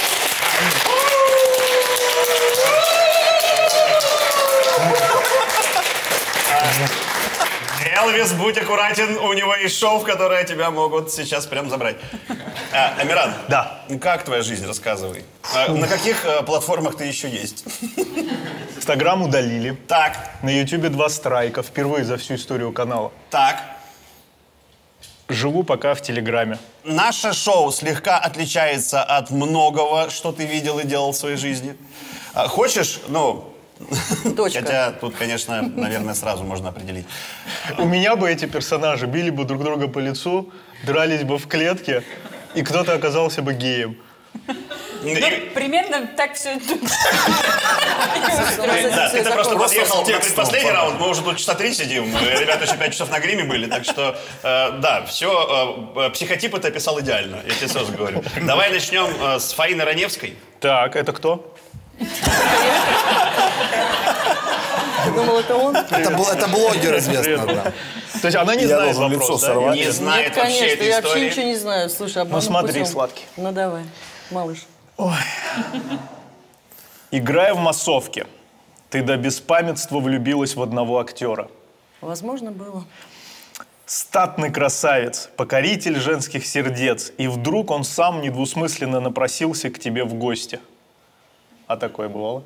Элвис, будь аккуратен, у него есть шоу, в которое тебя могут сейчас прям забрать. А, Амиран, Да. как твоя жизнь, рассказывай. А, на каких а, платформах ты еще есть? Инстаграм удалили. Так, На Ютубе два страйка. Впервые за всю историю канала. так. Живу пока в Телеграме. Наше шоу слегка отличается от многого, что ты видел и делал в своей жизни. А, хочешь, ну... Точка. Хотя тут, конечно, наверное, сразу можно определить. У меня бы эти персонажи били бы друг друга по лицу, дрались бы в клетке, и кто-то оказался бы геем. И- Примерно так все. Да, ты-то просто Просто подъехал с на текстом предпоследний формат. раунд, мы уже тут часа три сидим, ребята еще пять часов на гриме были, так что, э, да, все, э, психотипы ты описал идеально, я тебе сразу говорю. Давай начнем э, с Фаины Раневской. Так, это кто? Ты думал, это он? Это, бл- это блогер известный. Привет. Да. То есть она не Я знает должен лицо вопрос, да? сорвать. Не знает Нет, вообще конечно, этой я вообще истории. ничего не знаю. Слушай, обманным смотри, путем. сладкий. Ну давай, малыш. Играя в массовке, ты до беспамятства влюбилась в одного актера. Возможно, было. Статный красавец, покоритель женских сердец, и вдруг он сам недвусмысленно напросился к тебе в гости. А такое бывало?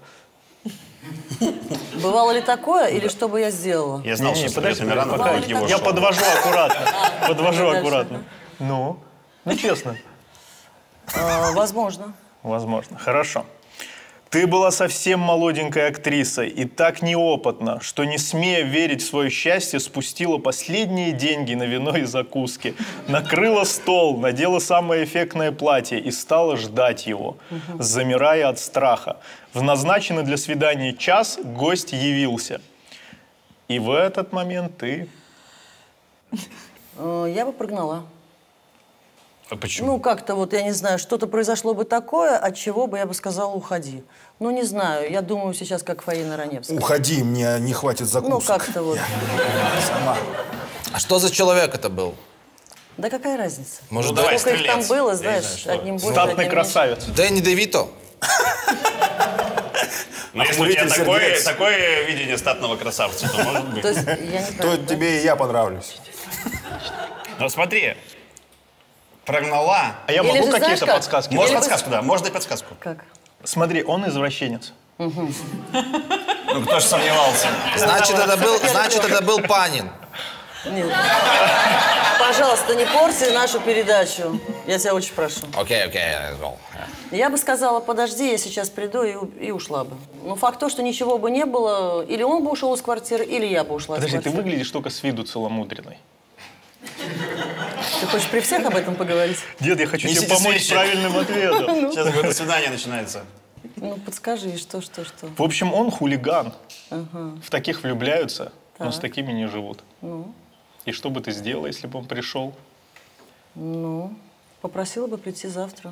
Бывало ли такое, или что бы я сделала? Я знал, Не-не, что подожди, Сергей Миронов пока- будет его я шоу. подвожу аккуратно. Подвожу дальше. аккуратно. Ну, ну честно. А, возможно. Возможно. Хорошо. Ты была совсем молоденькой актрисой и так неопытна, что, не смея верить в свое счастье, спустила последние деньги на вино и закуски, накрыла стол, надела самое эффектное платье и стала ждать его, замирая от страха. В назначенный для свидания час гость явился. И в этот момент ты... Э, Я бы прогнала. А почему? Ну, как-то вот, я не знаю, что-то произошло бы такое, от чего бы я бы сказала, уходи. Ну, не знаю, я думаю сейчас, как Фаина Раневская. Уходи, мне не хватит закусок. Ну, как-то вот. Сама. А что за человек это был? Да какая разница? Ну, Может, давай, Сколько их там стрелец. было, Я не знаешь, знаю, что. одним больше, Статный одним меньше. красавец. Дэнни Девито? Но если у тебя охмуритель такое, сердец, такое видение статного красавца, то может быть. То есть я не то прав, да? тебе и я понравлюсь. Но смотри, прогнала. А я Или могу же, знаешь какие-то как? подсказки? Можно Или подсказку, да, можно дать подсказку. Как? Смотри, он извращенец. Ну, кто же сомневался. Значит, это был, значит, это был Панин. Нет. Пожалуйста, не порти нашу передачу. Я тебя очень прошу. Окей, окей, let's go. Я бы сказала, подожди, я сейчас приду и, у- и ушла бы. Но факт то, что ничего бы не было, или он бы ушел из квартиры, или я бы ушла Подожди, из ты квартиры. выглядишь только с виду целомудренной. Ты хочешь при всех об этом поговорить? Дед, я хочу Несите тебе помочь свечи. с правильным ответом. Сейчас какое-то свидание начинается. Ну, подскажи, что, что, что. В общем, он хулиган. В таких влюбляются, но с такими не живут. И что бы ты сделала, если бы он пришел? Ну, попросила бы прийти завтра.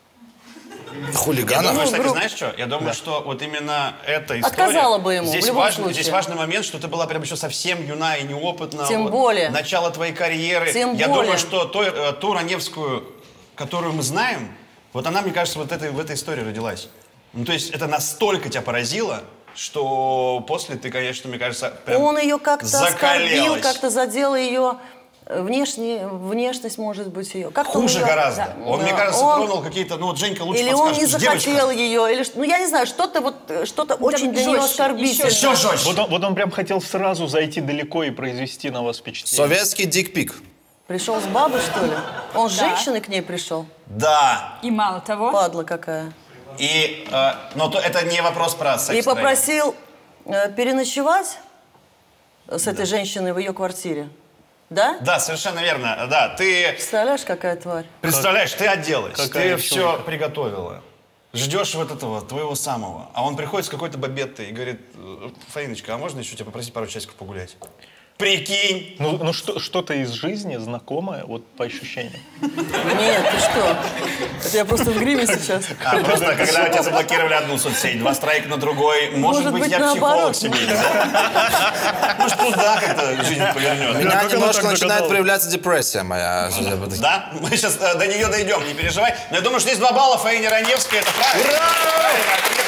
Я Хулигана? думаю, кстати, гру- знаешь что? Я думаю, что вот именно эта история... Отказала бы ему, в здесь любом важный, случае. Здесь важный момент, что ты была прям еще совсем юна и неопытна. Тем Вот более. Начало твоей карьеры. Тем Я более. думаю, что той, э, ту Раневскую, которую мы знаем, вот она, мне кажется, вот этой, в этой истории родилась. Ну, то есть это настолько тебя поразило, что после ты, конечно, мне кажется, прям Он ее как-то оскорбил, закалялась. как-то задел ее внешне, внешность, может быть, ее. Как-то Хуже он её- гораздо. Да. Он, мне Да. кажется, Он- тронул какие-то... Ну, вот Женька лучше Или он подскажет. не что девочка- захотел ее, или что- ну я не знаю, что-то вот что-то очень для нее жестче, оскорбительное. еще Все жестче. Вот он, вот он прям хотел сразу зайти далеко и произвести на вас впечатление. Советский дикпик. Пришел с бабой, что ли? Он с женщиной к ней пришел? Да. И мало того, Падла какая. И, э, но то, это не вопрос про секс. И попросил э, переночевать с этой женщиной в ее квартире. Да? Да, совершенно верно. Да, ты Представляешь, какая тварь? представляешь, ты оделась, какая ты чуйка. все приготовила. Ждешь вот этого твоего самого. А он приходит с какой-то бабеттой и говорит: «Э, Фаиночка, а можно еще тебя попросить пару часиков погулять? Прикинь! Ну, ну что, что-то из жизни знакомое, вот по ощущениям. Нет, ты что? Это я просто в гриме сейчас. А просто когда у тебя заблокировали одну соцсеть, два страйка на другой, может, Может быть, быть, я наоборот. психолог семейный, да? Может, туда как-то жизнь повернет. Меня как она немножко так начинает догадалась? проявляться депрессия моя. Да? Мы сейчас до нее дойдем, не переживай. Но я думаю, что здесь два балла Фаине Раневской, это правильно. Правильно, ответ.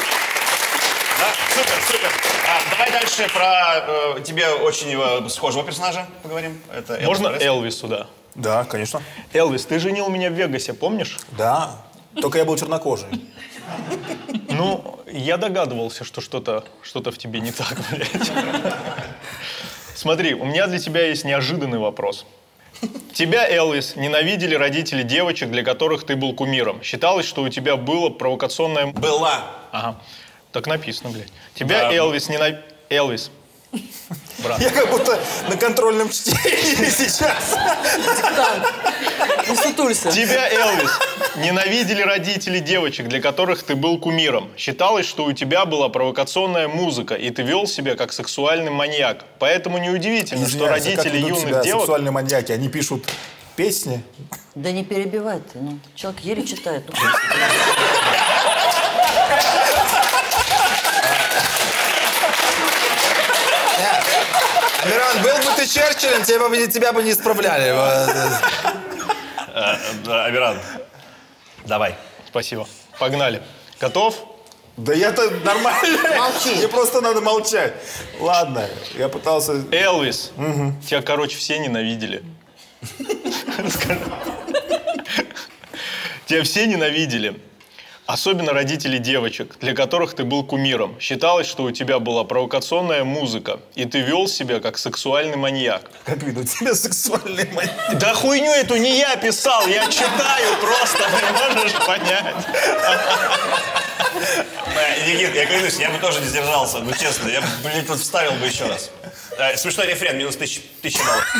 Да, супер, супер. А, давай дальше про э, тебе очень э, схожего персонажа поговорим. Это Элвис Можно Пресли. Элвису, да. Да, конечно. Элвис, ты женил меня в Вегасе, помнишь? Да. Только я был чернокожий. Ну, я догадывался, что что-то что-то в тебе не так, блядь. Смотри, у меня для тебя есть неожиданный вопрос. Тебя, Элвис, ненавидели родители девочек, для которых ты был кумиром. Считалось, что у тебя было провокационное... Была. Ага, так написано, блядь. Тебя, Да. Элвис, ненавидели... Элвис, брат. Я как будто на контрольном чтении сейчас. Не сутулься. Тебя, Элвис, ненавидели родители девочек, для которых ты был кумиром. Считалось, что у тебя была провокационная музыка, и ты вел себя как сексуальный маньяк. Поэтому неудивительно, что Извиняюсь, а как родители ведут себя юных девок... сексуальные маньяки? Они пишут песни. Да не перебивай ты. Ну, человек еле читает. Ну, Мирон, был бы ты Черчиллем, тебя бы, тебя бы не исправляли. Э, да, Амиран, давай. Спасибо. Погнали. Готов? Да я-то нормально. Молчи. Мне просто надо молчать. Ладно, я пытался... Элвис, тебя, короче, все ненавидели. Тебя все ненавидели. Особенно родители девочек, для которых ты был кумиром. Считалось, что у тебя была провокационная музыка, и ты вел себя как сексуальный маньяк. Как ведут себя сексуальные маньяки? Да хуйню эту не я писал, я читаю просто, ты можешь понять. Э, Никит, я клянусь, я бы тоже не сдержался, ну честно, я, блин, тут вставил бы еще раз. Э, смешной рефрен, минус тысяча, тысяча баллов.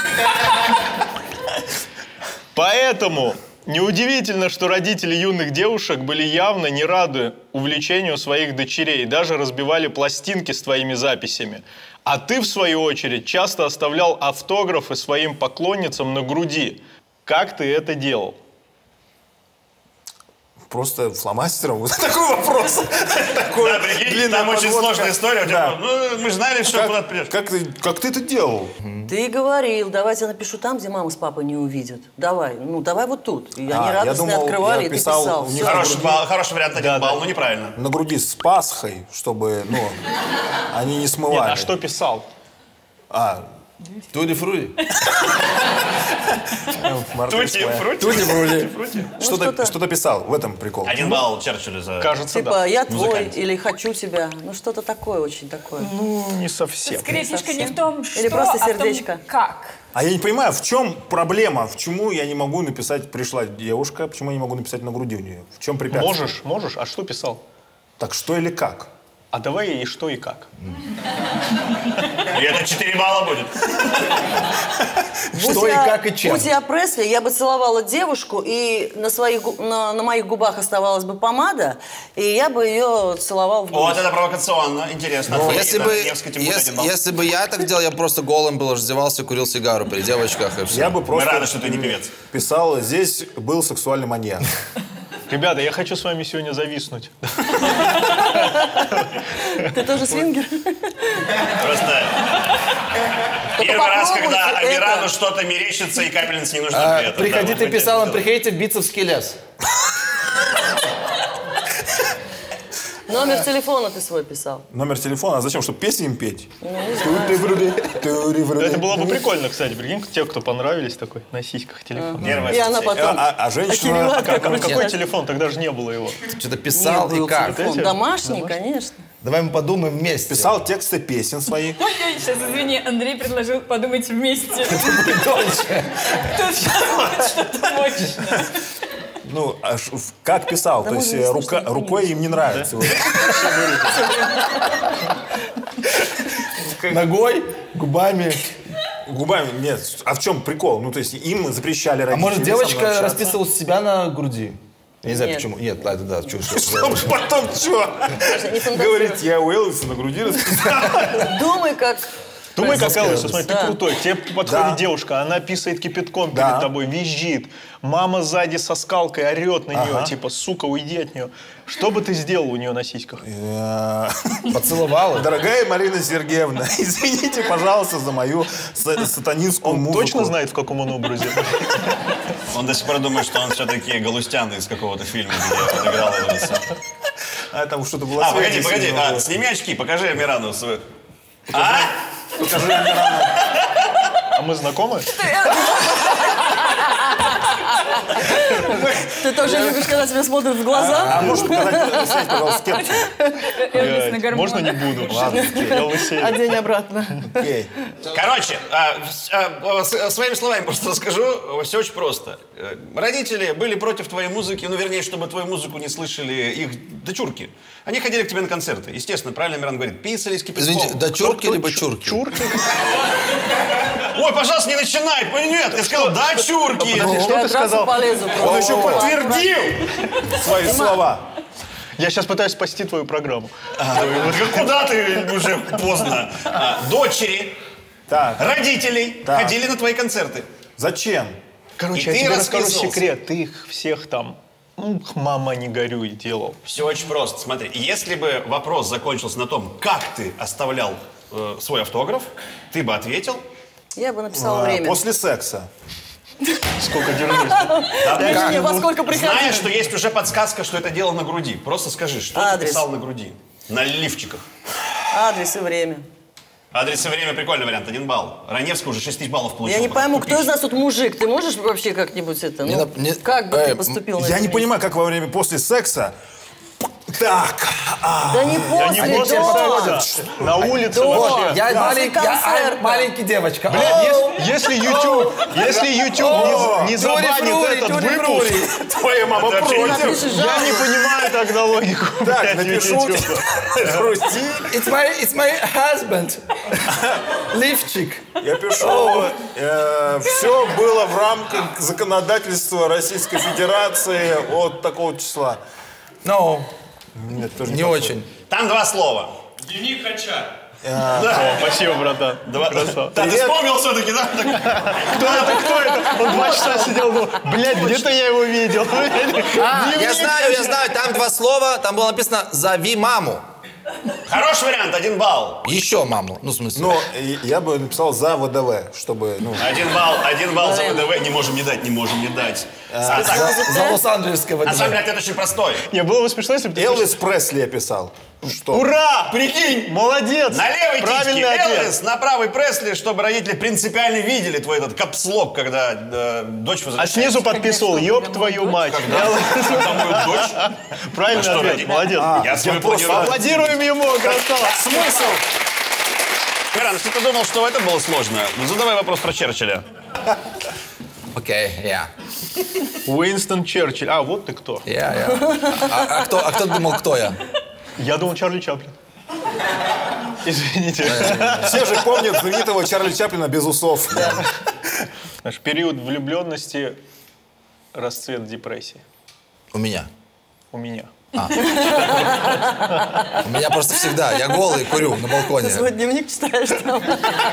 Поэтому неудивительно, что родители юных девушек были явно не рады увлечению своих дочерей, даже разбивали пластинки с твоими записями. А ты, в свою очередь, часто оставлял автографы своим поклонницам на груди. Как ты это делал? Просто фломастером. Вот такой вопрос. Такой Да, прикинь, длинная там очень подводка. сложная история. у тебя Да. было, Ну, мы же знали, что куда Как, ты придешь. как, ты, как ты это делал? Ты говорил, давайте я напишу там, где мама с папой не увидят. Давай, ну давай вот тут. И А, они я радостно думал, открывали, я и ты писал писал. у них Всё. Хороший, балл, хороший вариант, один балл, но неправильно. На груди с Пасхой, чтобы, ну, они не Нет, смывали. а что писал? А, Туди-фруди. Тути, фрути. Туди-фруди. что-то, что-то- что-то писал, в этом прикол. Один балл Черчиллю за... Кажется, Типа, да. я твой Музыкант. или хочу тебя. Ну, что-то такое, очень такое. Ну, не совсем. Скорее, фишка не в том, что, Или просто а в том, сердечко. как. А я не понимаю, в чем проблема? Почему я не могу написать, пришла девушка, почему я не могу написать на груди у нее? В чем препятствие? Можешь, можешь. А что писал? Так что или как? А давай и что и как. И это четыре балла будет. Что и я- как и чем. Будь я Пресли, я бы целовала девушку, и на, своих, гу- на, на моих губах оставалась бы помада, и я бы ее целовал в Вот нос. это провокационно, интересно. Ну, Ответь, если да, бы, Невский, тем более если, один балл. если бы я так делал, я просто голым был, раздевался и курил сигару при девочках и все. Я бы просто рады, что ты не певец. писал, здесь был сексуальный маньяк. Ребята, я хочу с вами сегодня зависнуть. Ты тоже свингер? Просто первый раз, попробуйте когда это. Амирану что-то мерещится, и капельниц не нужно А, при этом. приходи, Да, ты вот писал, это он приходите в Битцевский лес. Номер телефона ты свой писал. Номер телефона, а зачем? Чтобы песни им петь? Это было бы прикольно, кстати. Прикинь, те, кто понравились, такой на сиськах телефон. Первая И она ассоциация. потом... А, а женщина... Кирилла А как- а как какой телефон? Тогда же не было его. Что-то Не писал был и как. телефон. Эти? Домашний, конечно. Давай мы подумаем вместе. Писал тексты песен своих. Сейчас, извини, Андрей предложил подумать вместе. Дольше. Тут сейчас будет что-то мощное. Ну, а ш- в- как писал? Да То есть можно не э, слушать, рука, никто не рукой им не нравится. Вот. Ногой, губами. Губами нет. А в чем прикол? Ну, то есть им запрещали А родители. может, со мной девочка общаться? расписывала себя на груди? Я не знаю, Нет. почему. Нет, ладно, да, чушь. Потом, потом что? Не фантазируй. Говорит, я у Элвиса на груди расписал. Думай, как... Думай, как Жесткая. Элвис, смотри, ты Да. крутой. К тебе подходит Да. девушка, она писает кипятком Да. перед тобой, визжит. Мама сзади со скалкой орет на нее, Ага. типа, сука, уйди от нее. Что бы ты сделал у нее на сиськах? Э, Поцеловала. Дорогая Марина Сергеевна, извините, пожалуйста, за мою са- сатанинскую Он музыку. точно знает, в каком он образе? Он до сих пор думает, что он все-таки Галустян из какого-то фильма, где он играл Элвиса. А там что-то было. А, погоди, погоди, а, сними очки, покажи Амирану свой. А? А мы знакомы? Ты тоже любишь, когда тебя смотрят в глаза? А может показать, снять, пожалуйста, кепку? Элвис на Блядь, гормонах. Можно не буду? Ладно, Я лысею. Одень обратно. Окей. Короче, а, с- а, с- своими словами просто расскажу, все очень просто. Э, Родители были против твоей музыки, ну, вернее, чтобы твою музыку не слышали их дочурки. Они ходили к тебе на концерты. Естественно, правильно Миран говорит, писались кипятком. Извините, дочурки либо чурки? Чурки? Ой, пожалуйста, не начинай. Ой, нет, я сказал, дочурки. Подожди, что Я ты сразу сказал? полезу. Он еще подтвердил свои слова. Я сейчас пытаюсь спасти твою программу. А, вот куда ты уже поздно? А, Дочери, Так, родителей Так. ходили на твои концерты. зачем? Короче, И я ты тебе расскажу расписывался. секрет. Ты их всех там, ух, мама, не горюй, делал. Все очень просто. Смотри, если бы вопрос закончился на том, как ты оставлял э, свой автограф, ты бы ответил. Я бы написала А, время. После секса. Сколько держусь. Скажи мне, во сколько Знаешь, приходили. что есть уже подсказка, что это дело на груди. Просто скажи, что ты Адрес. писал на груди. На лифчиках. Адрес и время. Адрес и время прикольный вариант, один балл. Раневский уже шесть тысяч баллов получил. Я не потому пойму, что кто из тупишь. нас тут мужик? Ты можешь вообще как-нибудь это? Не Ну, нап- не- как бы э, ты поступил на Я этом не месте? понимаю, как во время после секса. Так, а, Да не Я после, не после дома. секса. На улице Дома. вообще. Я, После малень- я концерта. а, маленький девочка. Блядь, если, если YouTube, если YouTube не, не забанит Фрури, этот Тюри выпуск, Фрури. твоя мама Это вообще против. Напишешь я жалобу. не понимаю тогда логику. Так, блядь, напишу. YouTube. Грусти. It's my, it's my husband. Лифчик. Я пишу, все было в рамках законодательства Российской Федерации от такого числа. No, Нет, тоже не подходит. очень. Там два слова. Дневник Хача. О, спасибо, братан. Два- Красава. Да, ты вспомнил все-таки, да? Кто это, кто это? Он два часа сидел, думал, блядь, где-то я его видел. А, я знаю, я знаю, там два слова, там было написано «зови маму». Хороший вариант, один балл. Еще маму, ну в смысле. Но и- я бы написал за ВДВ, чтобы, ну... Один балл, один балл за ВДВ. Не можем не дать, не можем не дать. А, так, За, за Лос-Анджелесское на самом ВДВ. деле ответ очень простой. Не, было бы смешно, если бы ты... Элвис Пресли я писал. Что? Ура! Прикинь, молодец! На левой Правильный титьке ответ. Элвис, на правой Пресли, чтобы родители принципиально видели твой этот капслок, когда э, дочь А возвращается. снизу подписывал, Когда ёб что, твою когда мать. Когда мою дочь. Правильный что, ответ, ради- молодец. Я с тобой планирую. Аплодируем ему, красава. Смысл? Миран, если ты думал, что это было сложно, ну задавай вопрос про Черчилля. Окей, я. Уинстон Черчилль. А, вот ты кто. Я, я. А, а кто, а кто думал, кто я? Я думал, Чарли Чаплин. Извините. Все же помнят знаменитого Чарли Чаплина без усов. Наш период влюбленности, расцвет депрессии. У меня. У меня. У меня просто всегда. Я голый, курю на балконе. Свой дневник читаешь там.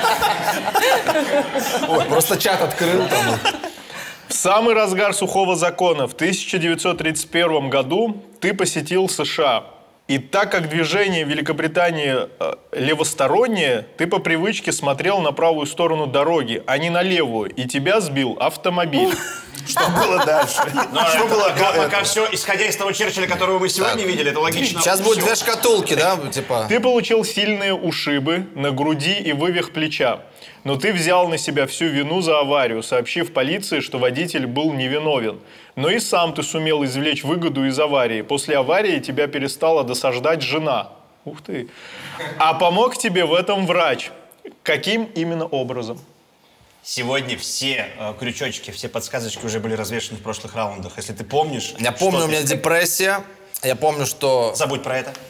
Ой, просто чат открыл там. В самый разгар сухого закона в тысяча девятьсот тридцать первом году ты посетил США. И так как движение в Великобритании э, левостороннее, ты по привычке смотрел на правую сторону дороги, а не на левую, и тебя сбил автомобиль. Что было дальше? Ну, что было? Пока, пока все, исходя из того Черчилля, которого мы сегодня видели, это логично. Сейчас будет Всё. две шкатулки, да, типа. Ты получил сильные ушибы на груди и вывих плеча. Но ты взял на себя всю вину за аварию, сообщив полиции, что водитель был невиновен. Но и сам ты сумел извлечь выгоду из аварии. После аварии тебя перестала досаждать жена. Ух ты. А помог тебе в этом врач. Каким именно образом? Сегодня все э, крючочки, все подсказочки уже были развешаны в прошлых раундах. Если ты помнишь... Я помню, что у меня ты- депрессия. Я помню, что... Забудь про это.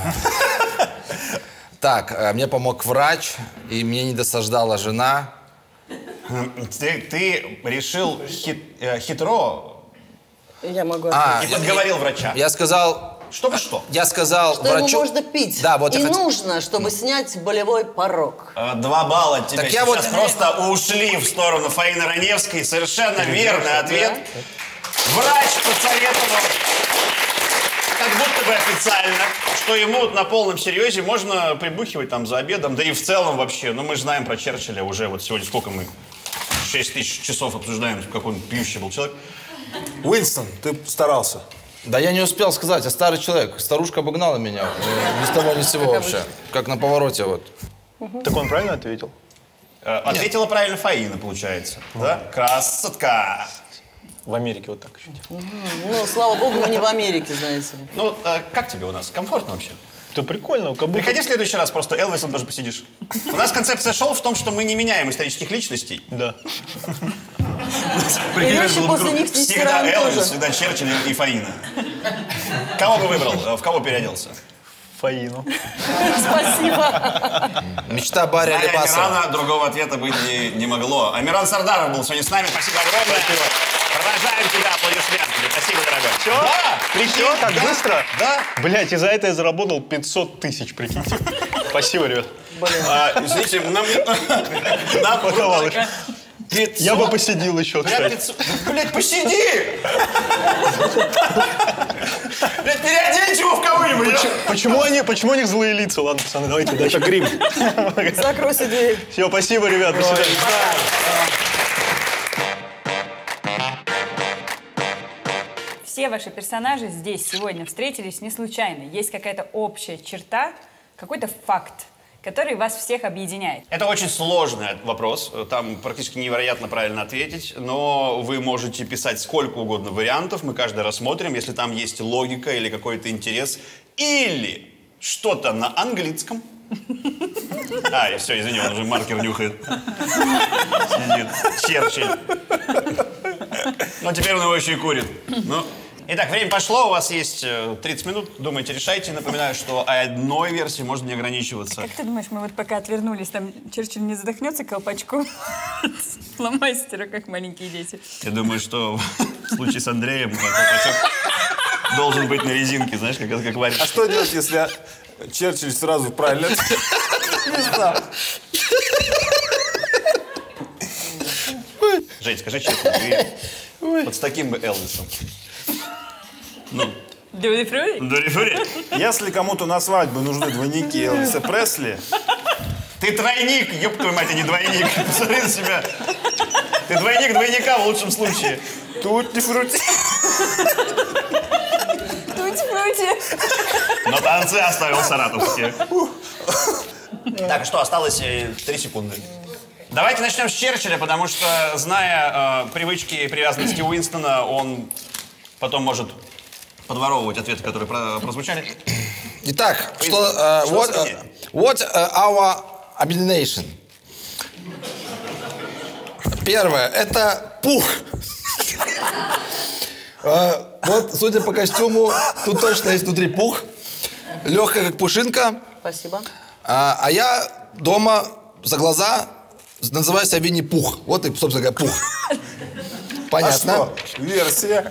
Так, э, мне помог врач, и мне не досаждала жена. Ты, ты решил хит- э, хитро Я могу А, и ответить. подговорил врача. Я сказал... Чтобы что? Я сказал Что врачу... ему можно пить. Да, вот И я хот- нужно, чтобы снять болевой порог. Э, Два балла от тебя Так я сейчас вот- просто ушли в сторону Фаины Раневской. Совершенно верный ответ. Врач посоветовал, как будто бы официально, что ему вот на полном серьезе можно прибухивать там за обедом, да и в целом вообще. Ну, мы же знаем про Черчилля уже вот сегодня сколько мы? шесть тысяч часов обсуждаем, какой он пьющий был человек. Уинстон, ты старался. Да я не успел сказать, я старый человек. Старушка обогнала меня. э, Ни с того, ни с сего вообще. Как на повороте вот. Так он правильно ответил? Э, Ответила правильно Фаина, получается. Да? Красотка. В Америке вот так еще. Ну, слава богу, мы не в Америке, знаете ли. Ну, э, как тебе у нас? Комфортно вообще? Это прикольно, как будто... Приходи в следующий раз, просто Элвисом тоже посидишь. У нас концепция шоу в том, что мы не меняем исторических личностей. Да. Прикинь, Иначе было бы после круто. них не Всегда стираем Элвис, тоже. всегда Черчилль и Фаина. Кого бы выбрал? Э, В кого переоделся? Фаину. Спасибо. Мечта Барри Зная Алибасова. Амирана другого ответа быть не, не могло. Амиран Сардаров был сегодня с нами. Спасибо огромное. Продолжаем тебя аплодисментами. Спасибо, дорогой. Все? Да, прикинь, Все так да, быстро? Да. Блять, и за это я заработал пятьсот тысяч, прикиньте. Спасибо, ребят. А, извините, нам... нам Поховалось. пятьсот. Я бы посидел еще, Бля, кстати. пятьсот. Блядь, посиди! Блядь, переоденьте его в кого-нибудь. Почему, почему, они, почему у них злые лица? Ладно, пацаны, давайте дальше. Это грим. Закройся дверь. Все, спасибо, ребят, до свидания. Все ваши персонажи здесь сегодня встретились не случайно. Есть какая-то общая черта, какой-то факт, который вас всех объединяет. Это очень сложный вопрос. Там практически невероятно правильно ответить. Но вы можете писать сколько угодно вариантов. Мы каждый рассмотрим, если там есть логика или какой-то интерес. Или что-то на английском. А, и все, извини, он уже маркер нюхает. Сидит. Черчилль. Ну, теперь он его еще и курит. Ну. Итак, время пошло, у вас есть э, тридцать минут, думайте, решайте. Напоминаю, что одной версии можно не ограничиваться. Как ты думаешь, мы вот пока отвернулись, там Черчилль не задохнется колпачком фломастера, как маленькие дети? Я думаю, что в случае с Андреем колпачок должен быть на резинке, знаешь, как, как варишь. А что делать, если Черчилль сразу правильно Жень, скажи честно, ты вот с таким бы Элвисом. Ну, Дури-фрури? дури-фури. Если кому-то на свадьбу нужны двойники Элвиса Пресли, Ты тройник, ёб твою мать, а не двойник. Посмотри на себя. Ты двойник двойника в лучшем случае. тутти-фрути. Тути-фрути. Но танцы оставил саратовские. Так, что, осталось э, три секунды. Давайте начнем с Черчилля, потому что, зная э, привычки и привязанности Уинстона, он потом может подворовывать ответы, которые про- прозвучали. Итак, что, Что э, what, сложнее? э, what э, our объединение? Первое, это пух. Э, Вот, судя по костюму, тут точно есть внутри пух. Легкая, как пушинка. Спасибо. А, а я дома за глаза называю себя Винни-Пух. Вот и, собственно говоря, пух. А Понятно? что? Версия.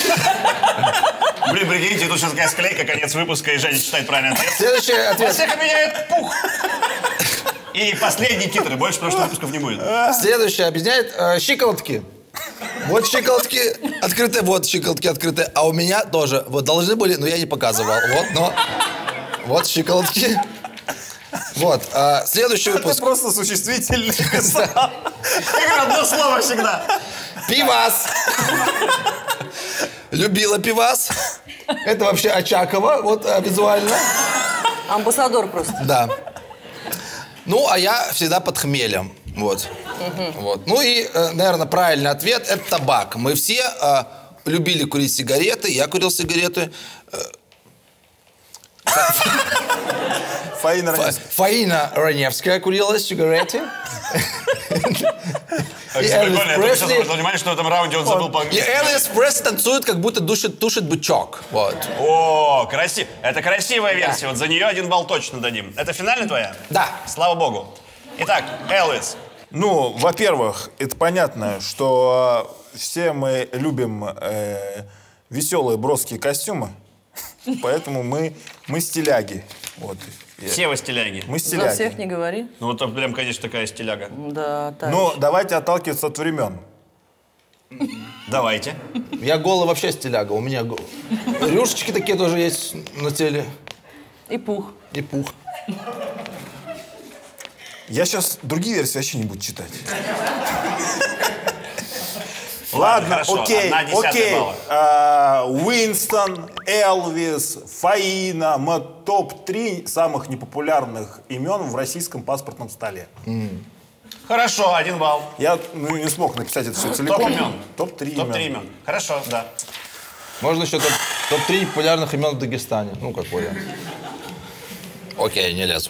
Блин, прикиньте, тут сейчас такая склейка, конец выпуска, и Женя читает правильный ответ. Следующий Вас ответ. всех объединяет пух. И последний титр, больше потому что выпусков не будет. Следующее объединяет э, щиколотки. Вот щиколотки открыты, вот щиколотки открыты. А у меня тоже. Вот должны были, но я не показывал. Вот, но... Вот щиколотки. Вот. а, следующий Это выпуск. просто существительный. Я говорю одно слово всегда. Пивас. Любила пивас. Это вообще Очакова, вот а, визуально. Амбассадор просто. Да. Ну, а я всегда под хмелем. Вот. Вот. Ну и, э, наверное, правильный ответ – это табак. Мы все э, любили курить сигареты, я курил сигареты. Фаина Фа- Раневская. Фаина Раневская курила сигареты. И Кстати, Элвис прикольно, я только сейчас Пресли. обратил внимание, что в этом раунде он забыл И по-английски. Элвис Пресли танцует, как будто душит, тушит бычок. Вот. О, красиво. Это красивая версия. Вот за нее один балл точно дадим. Это финальная твоя? Да. Слава богу. Итак, Элвис. Ну, во-первых, это понятно, что э, все мы любим э, веселые броские костюмы, поэтому мы, мы стиляги. Вот. Все вы стиляги. Мы За стиляги. всех не говори. Ну вот прям, конечно, такая стиляга. Да, так. Но давайте отталкиваться от времен. Давайте. Я голый вообще стиляга. У меня го- рюшечки такие тоже есть на теле. И пух. И пух. Я сейчас другие версии вообще не буду читать. Ладно, хорошо, окей, одна десятая окей. балла. А, Уинстон, Элвис, Фаина. Мы топ три самых непопулярных имен в российском паспортном столе. Хорошо, один балл. Я ну, не смог написать это все целиком. Топ имен. топ три Топ-три имен. имен. Хорошо, да. Можно еще топ- топ-три популярных имен в Дагестане. Ну, как вариант. Окей, не лезу.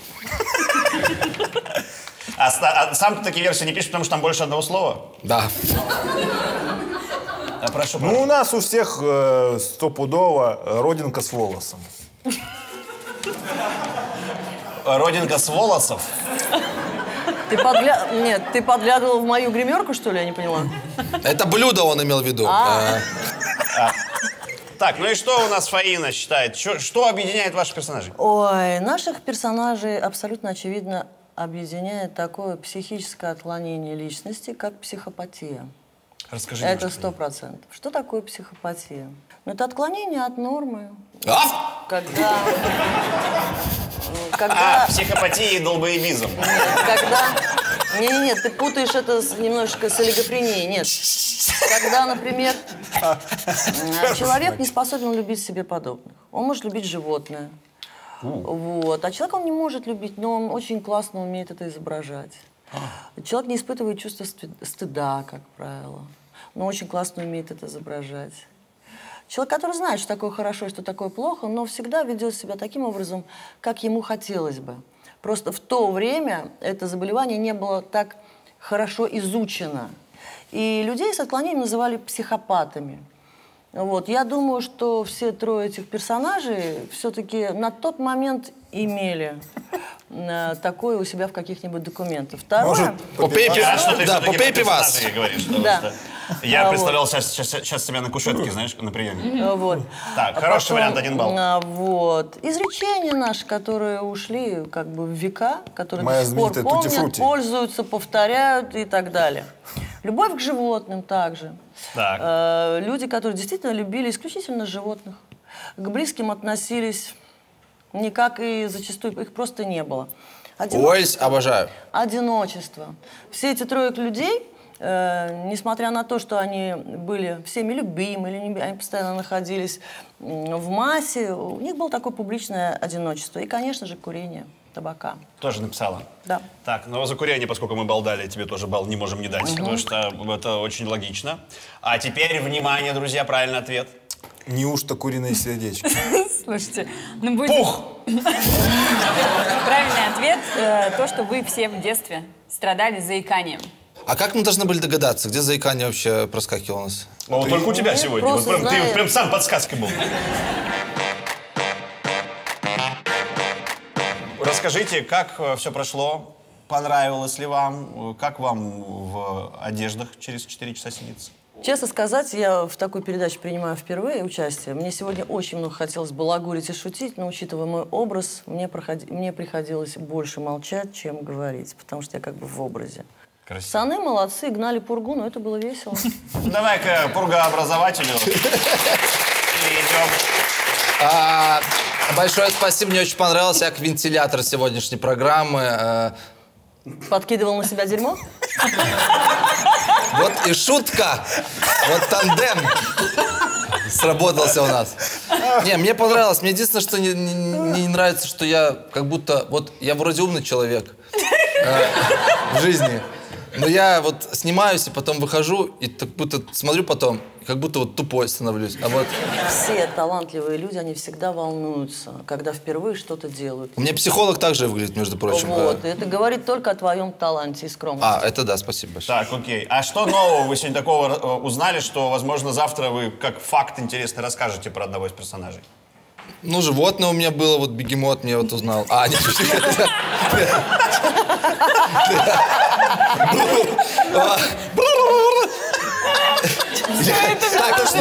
А, ста- а сам ты такие версии не пишешь, потому что там больше одного слова? Да. А прошу, Ну, у нас у всех э, стопудово э, родинка с волосом. родинка с волосов. Ты подгля... Нет, ты подглядывал в мою гримерку, что ли? Я не поняла. Это блюдо он имел в виду. А, Так, ну и что у нас Фаина считает? Чё- что объединяет ваших персонажей? Ой, наших персонажей абсолютно очевидно объединяет такое психическое отклонение личности, как психопатия. Расскажи Это немножко. сто процентов. Что такое психопатия? Ну, это отклонение от нормы. а? Когда... А, Когда... психопатия и долбоебизм. Когда... Не-не-не, ты путаешь это с- немножечко с олигофренией. Нет. Когда, например, э, человек не способен любить себе подобных. Он может любить животное. Вот. А человек он не может любить, но он очень классно умеет это изображать. Человек не испытывает чувство стыд- стыда, как правило, но очень классно умеет это изображать. Человек, который знает, что такое хорошо и что такое плохо, но всегда ведет себя таким образом, как ему хотелось бы. Просто в то время это заболевание не было так хорошо изучено. И людей с отклонением называли психопатами. Вот. Я думаю, что все трое этих персонажей все-таки на тот момент имели э, такое у себя в каких-нибудь документах. Второе... Может, Попей Я пивас. рад, что ты Да, всё-таки попей про пивас. персонажей говоришь. потому Да. что- Я А, представлял сейчас, сейчас, сейчас себя на кушетке, знаешь, на приеме. вот. Вот. Так, А хороший потом, вариант, один балл. а, вот. Изречения наши, которые ушли как бы в века, которые Моя до сих пор знаменитая помнят, тутти-фрути. пользуются, повторяют и так далее. Любовь к животным также. Так. Э, люди, которые действительно любили исключительно животных, к близким относились никак, и зачастую их просто не было. Уэльс обожаю. Одиночество. Все эти трое людей, э, несмотря на то, что они были всеми любимы, или не- они постоянно находились м, в массе, у них было такое публичное одиночество. И, конечно же, курение табака. Тоже написала. Да. Так, но за курение, поскольку мы бал дали, тебе тоже балл не можем не дать, потому что это очень логично. А теперь, внимание, друзья, правильный ответ. Неужто куриное сердечко? Слушайте, ну будет... Пух! Правильный ответ э, то, что вы все в детстве страдали заиканием. А как мы должны были догадаться, где заикание вообще проскакивало у нас? А вот только у тебя Нет, сегодня. Вот просто прям, ты знаю. прям сам подсказкой был. Расскажите, как все прошло? Понравилось ли вам? Как вам в одеждах через четыре часа сидится? Честно сказать, я в такой передаче принимаю впервые участие. Мне сегодня очень много хотелось балагурить и шутить, но, учитывая мой образ, мне, проходи... мне приходилось больше молчать, чем говорить, потому что я как бы в образе. Красиво. Пацаны молодцы, гнали пургу, но это было весело. Давай-ка пургообразователю. И идем. А, большое спасибо, мне очень понравился как вентилятор сегодняшней программы. А, Подкидывал на себя дерьмо? вот и шутка, вот тандем сработался у нас. Не, мне понравилось. Мне единственное, что не, не- не нравится, что я как будто... Вот я вроде умный человек э, в жизни, но я вот снимаюсь и потом выхожу, и так будто смотрю потом, как будто вот тупой становлюсь. А вот Все талантливые люди, они всегда волнуются, когда впервые что-то делают. у меня психолог также выглядит, между прочим. Вот, э. и это говорит только о твоем таланте и скромности. А, это да, спасибо большое. Так, окей. А что нового вы сегодня такого э, узнали, что, возможно, завтра вы как факт интересный расскажете про одного из персонажей? Ну, животное у меня было, вот бегемот мне вот узнал. А, нет, Так, стоп!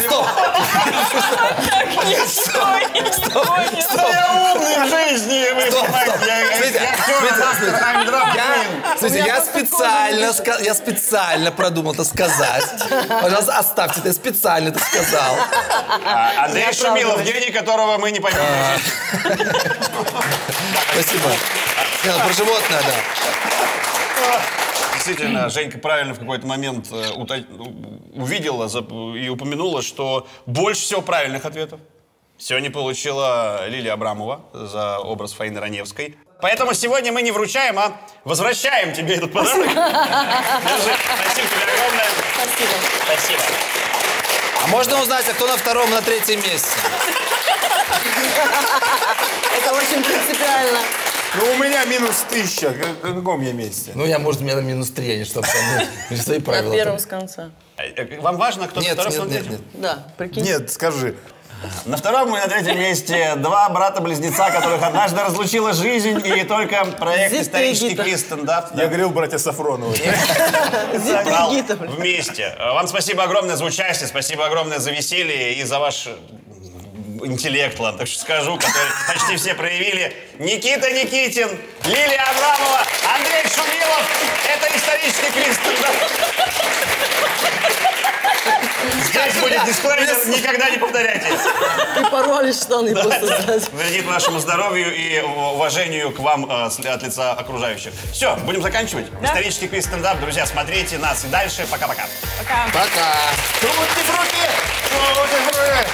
Я умный в жизни, вы понимаете, я Смотрите, актер, Я, смотрите, я специально, ска- я специально продумал это сказать. Пожалуйста, оставьте это, я специально это сказал. Андрей Шумилов, гений, которого мы не поймем. Спасибо. Не, ну, про животное, да. Действительно, Женька правильно в какой-то момент э, ута- увидела зап- и упомянула, что больше всего правильных ответов сегодня получила Лилия Абрамова за образ Фаины Раневской. Поэтому сегодня мы не вручаем, а возвращаем тебе этот подарок. Держи. Спасибо тебе огромное. Спасибо. Спасибо. А можно узнать, а кто на втором и на третьем месте? Это очень принципиально. Ну, у меня минус тысяча. Как- На каком я месте? Ну, я, может, у меня на минус три, а не чтобы там, ну, свои На правила. первом с конца. Э, э, Вам важно, кто на Нет, втором, кто нет, на нет, третьем? нет. Да, прикинь. Нет, скажи. На втором и на третьем месте два брата-близнеца, которых однажды разлучила жизнь, и только проект Зита и «Исторический Гита». квиз стендап Я говорил братья Сафроновы. сыграл Гита, блин. вместе. Вам спасибо огромное за участие, спасибо огромное за веселье и за ваш интеллект, ладно, так что скажу, который почти все проявили. Никита Никитин, Лилия Абрамова, Андрей Шумилов. Это «Исторический квиз стендап». Здесь будет дисклеймер, никогда не повторяйте. И порвали штаны просто сзади. Вредит вашему здоровью и уважению к вам э, с- от лица окружающих. Все, будем заканчивать. Исторический квиз стендап. Друзья, смотрите нас и дальше. Пока-пока. Пока. Пока. Крути, крути! Крути, крути!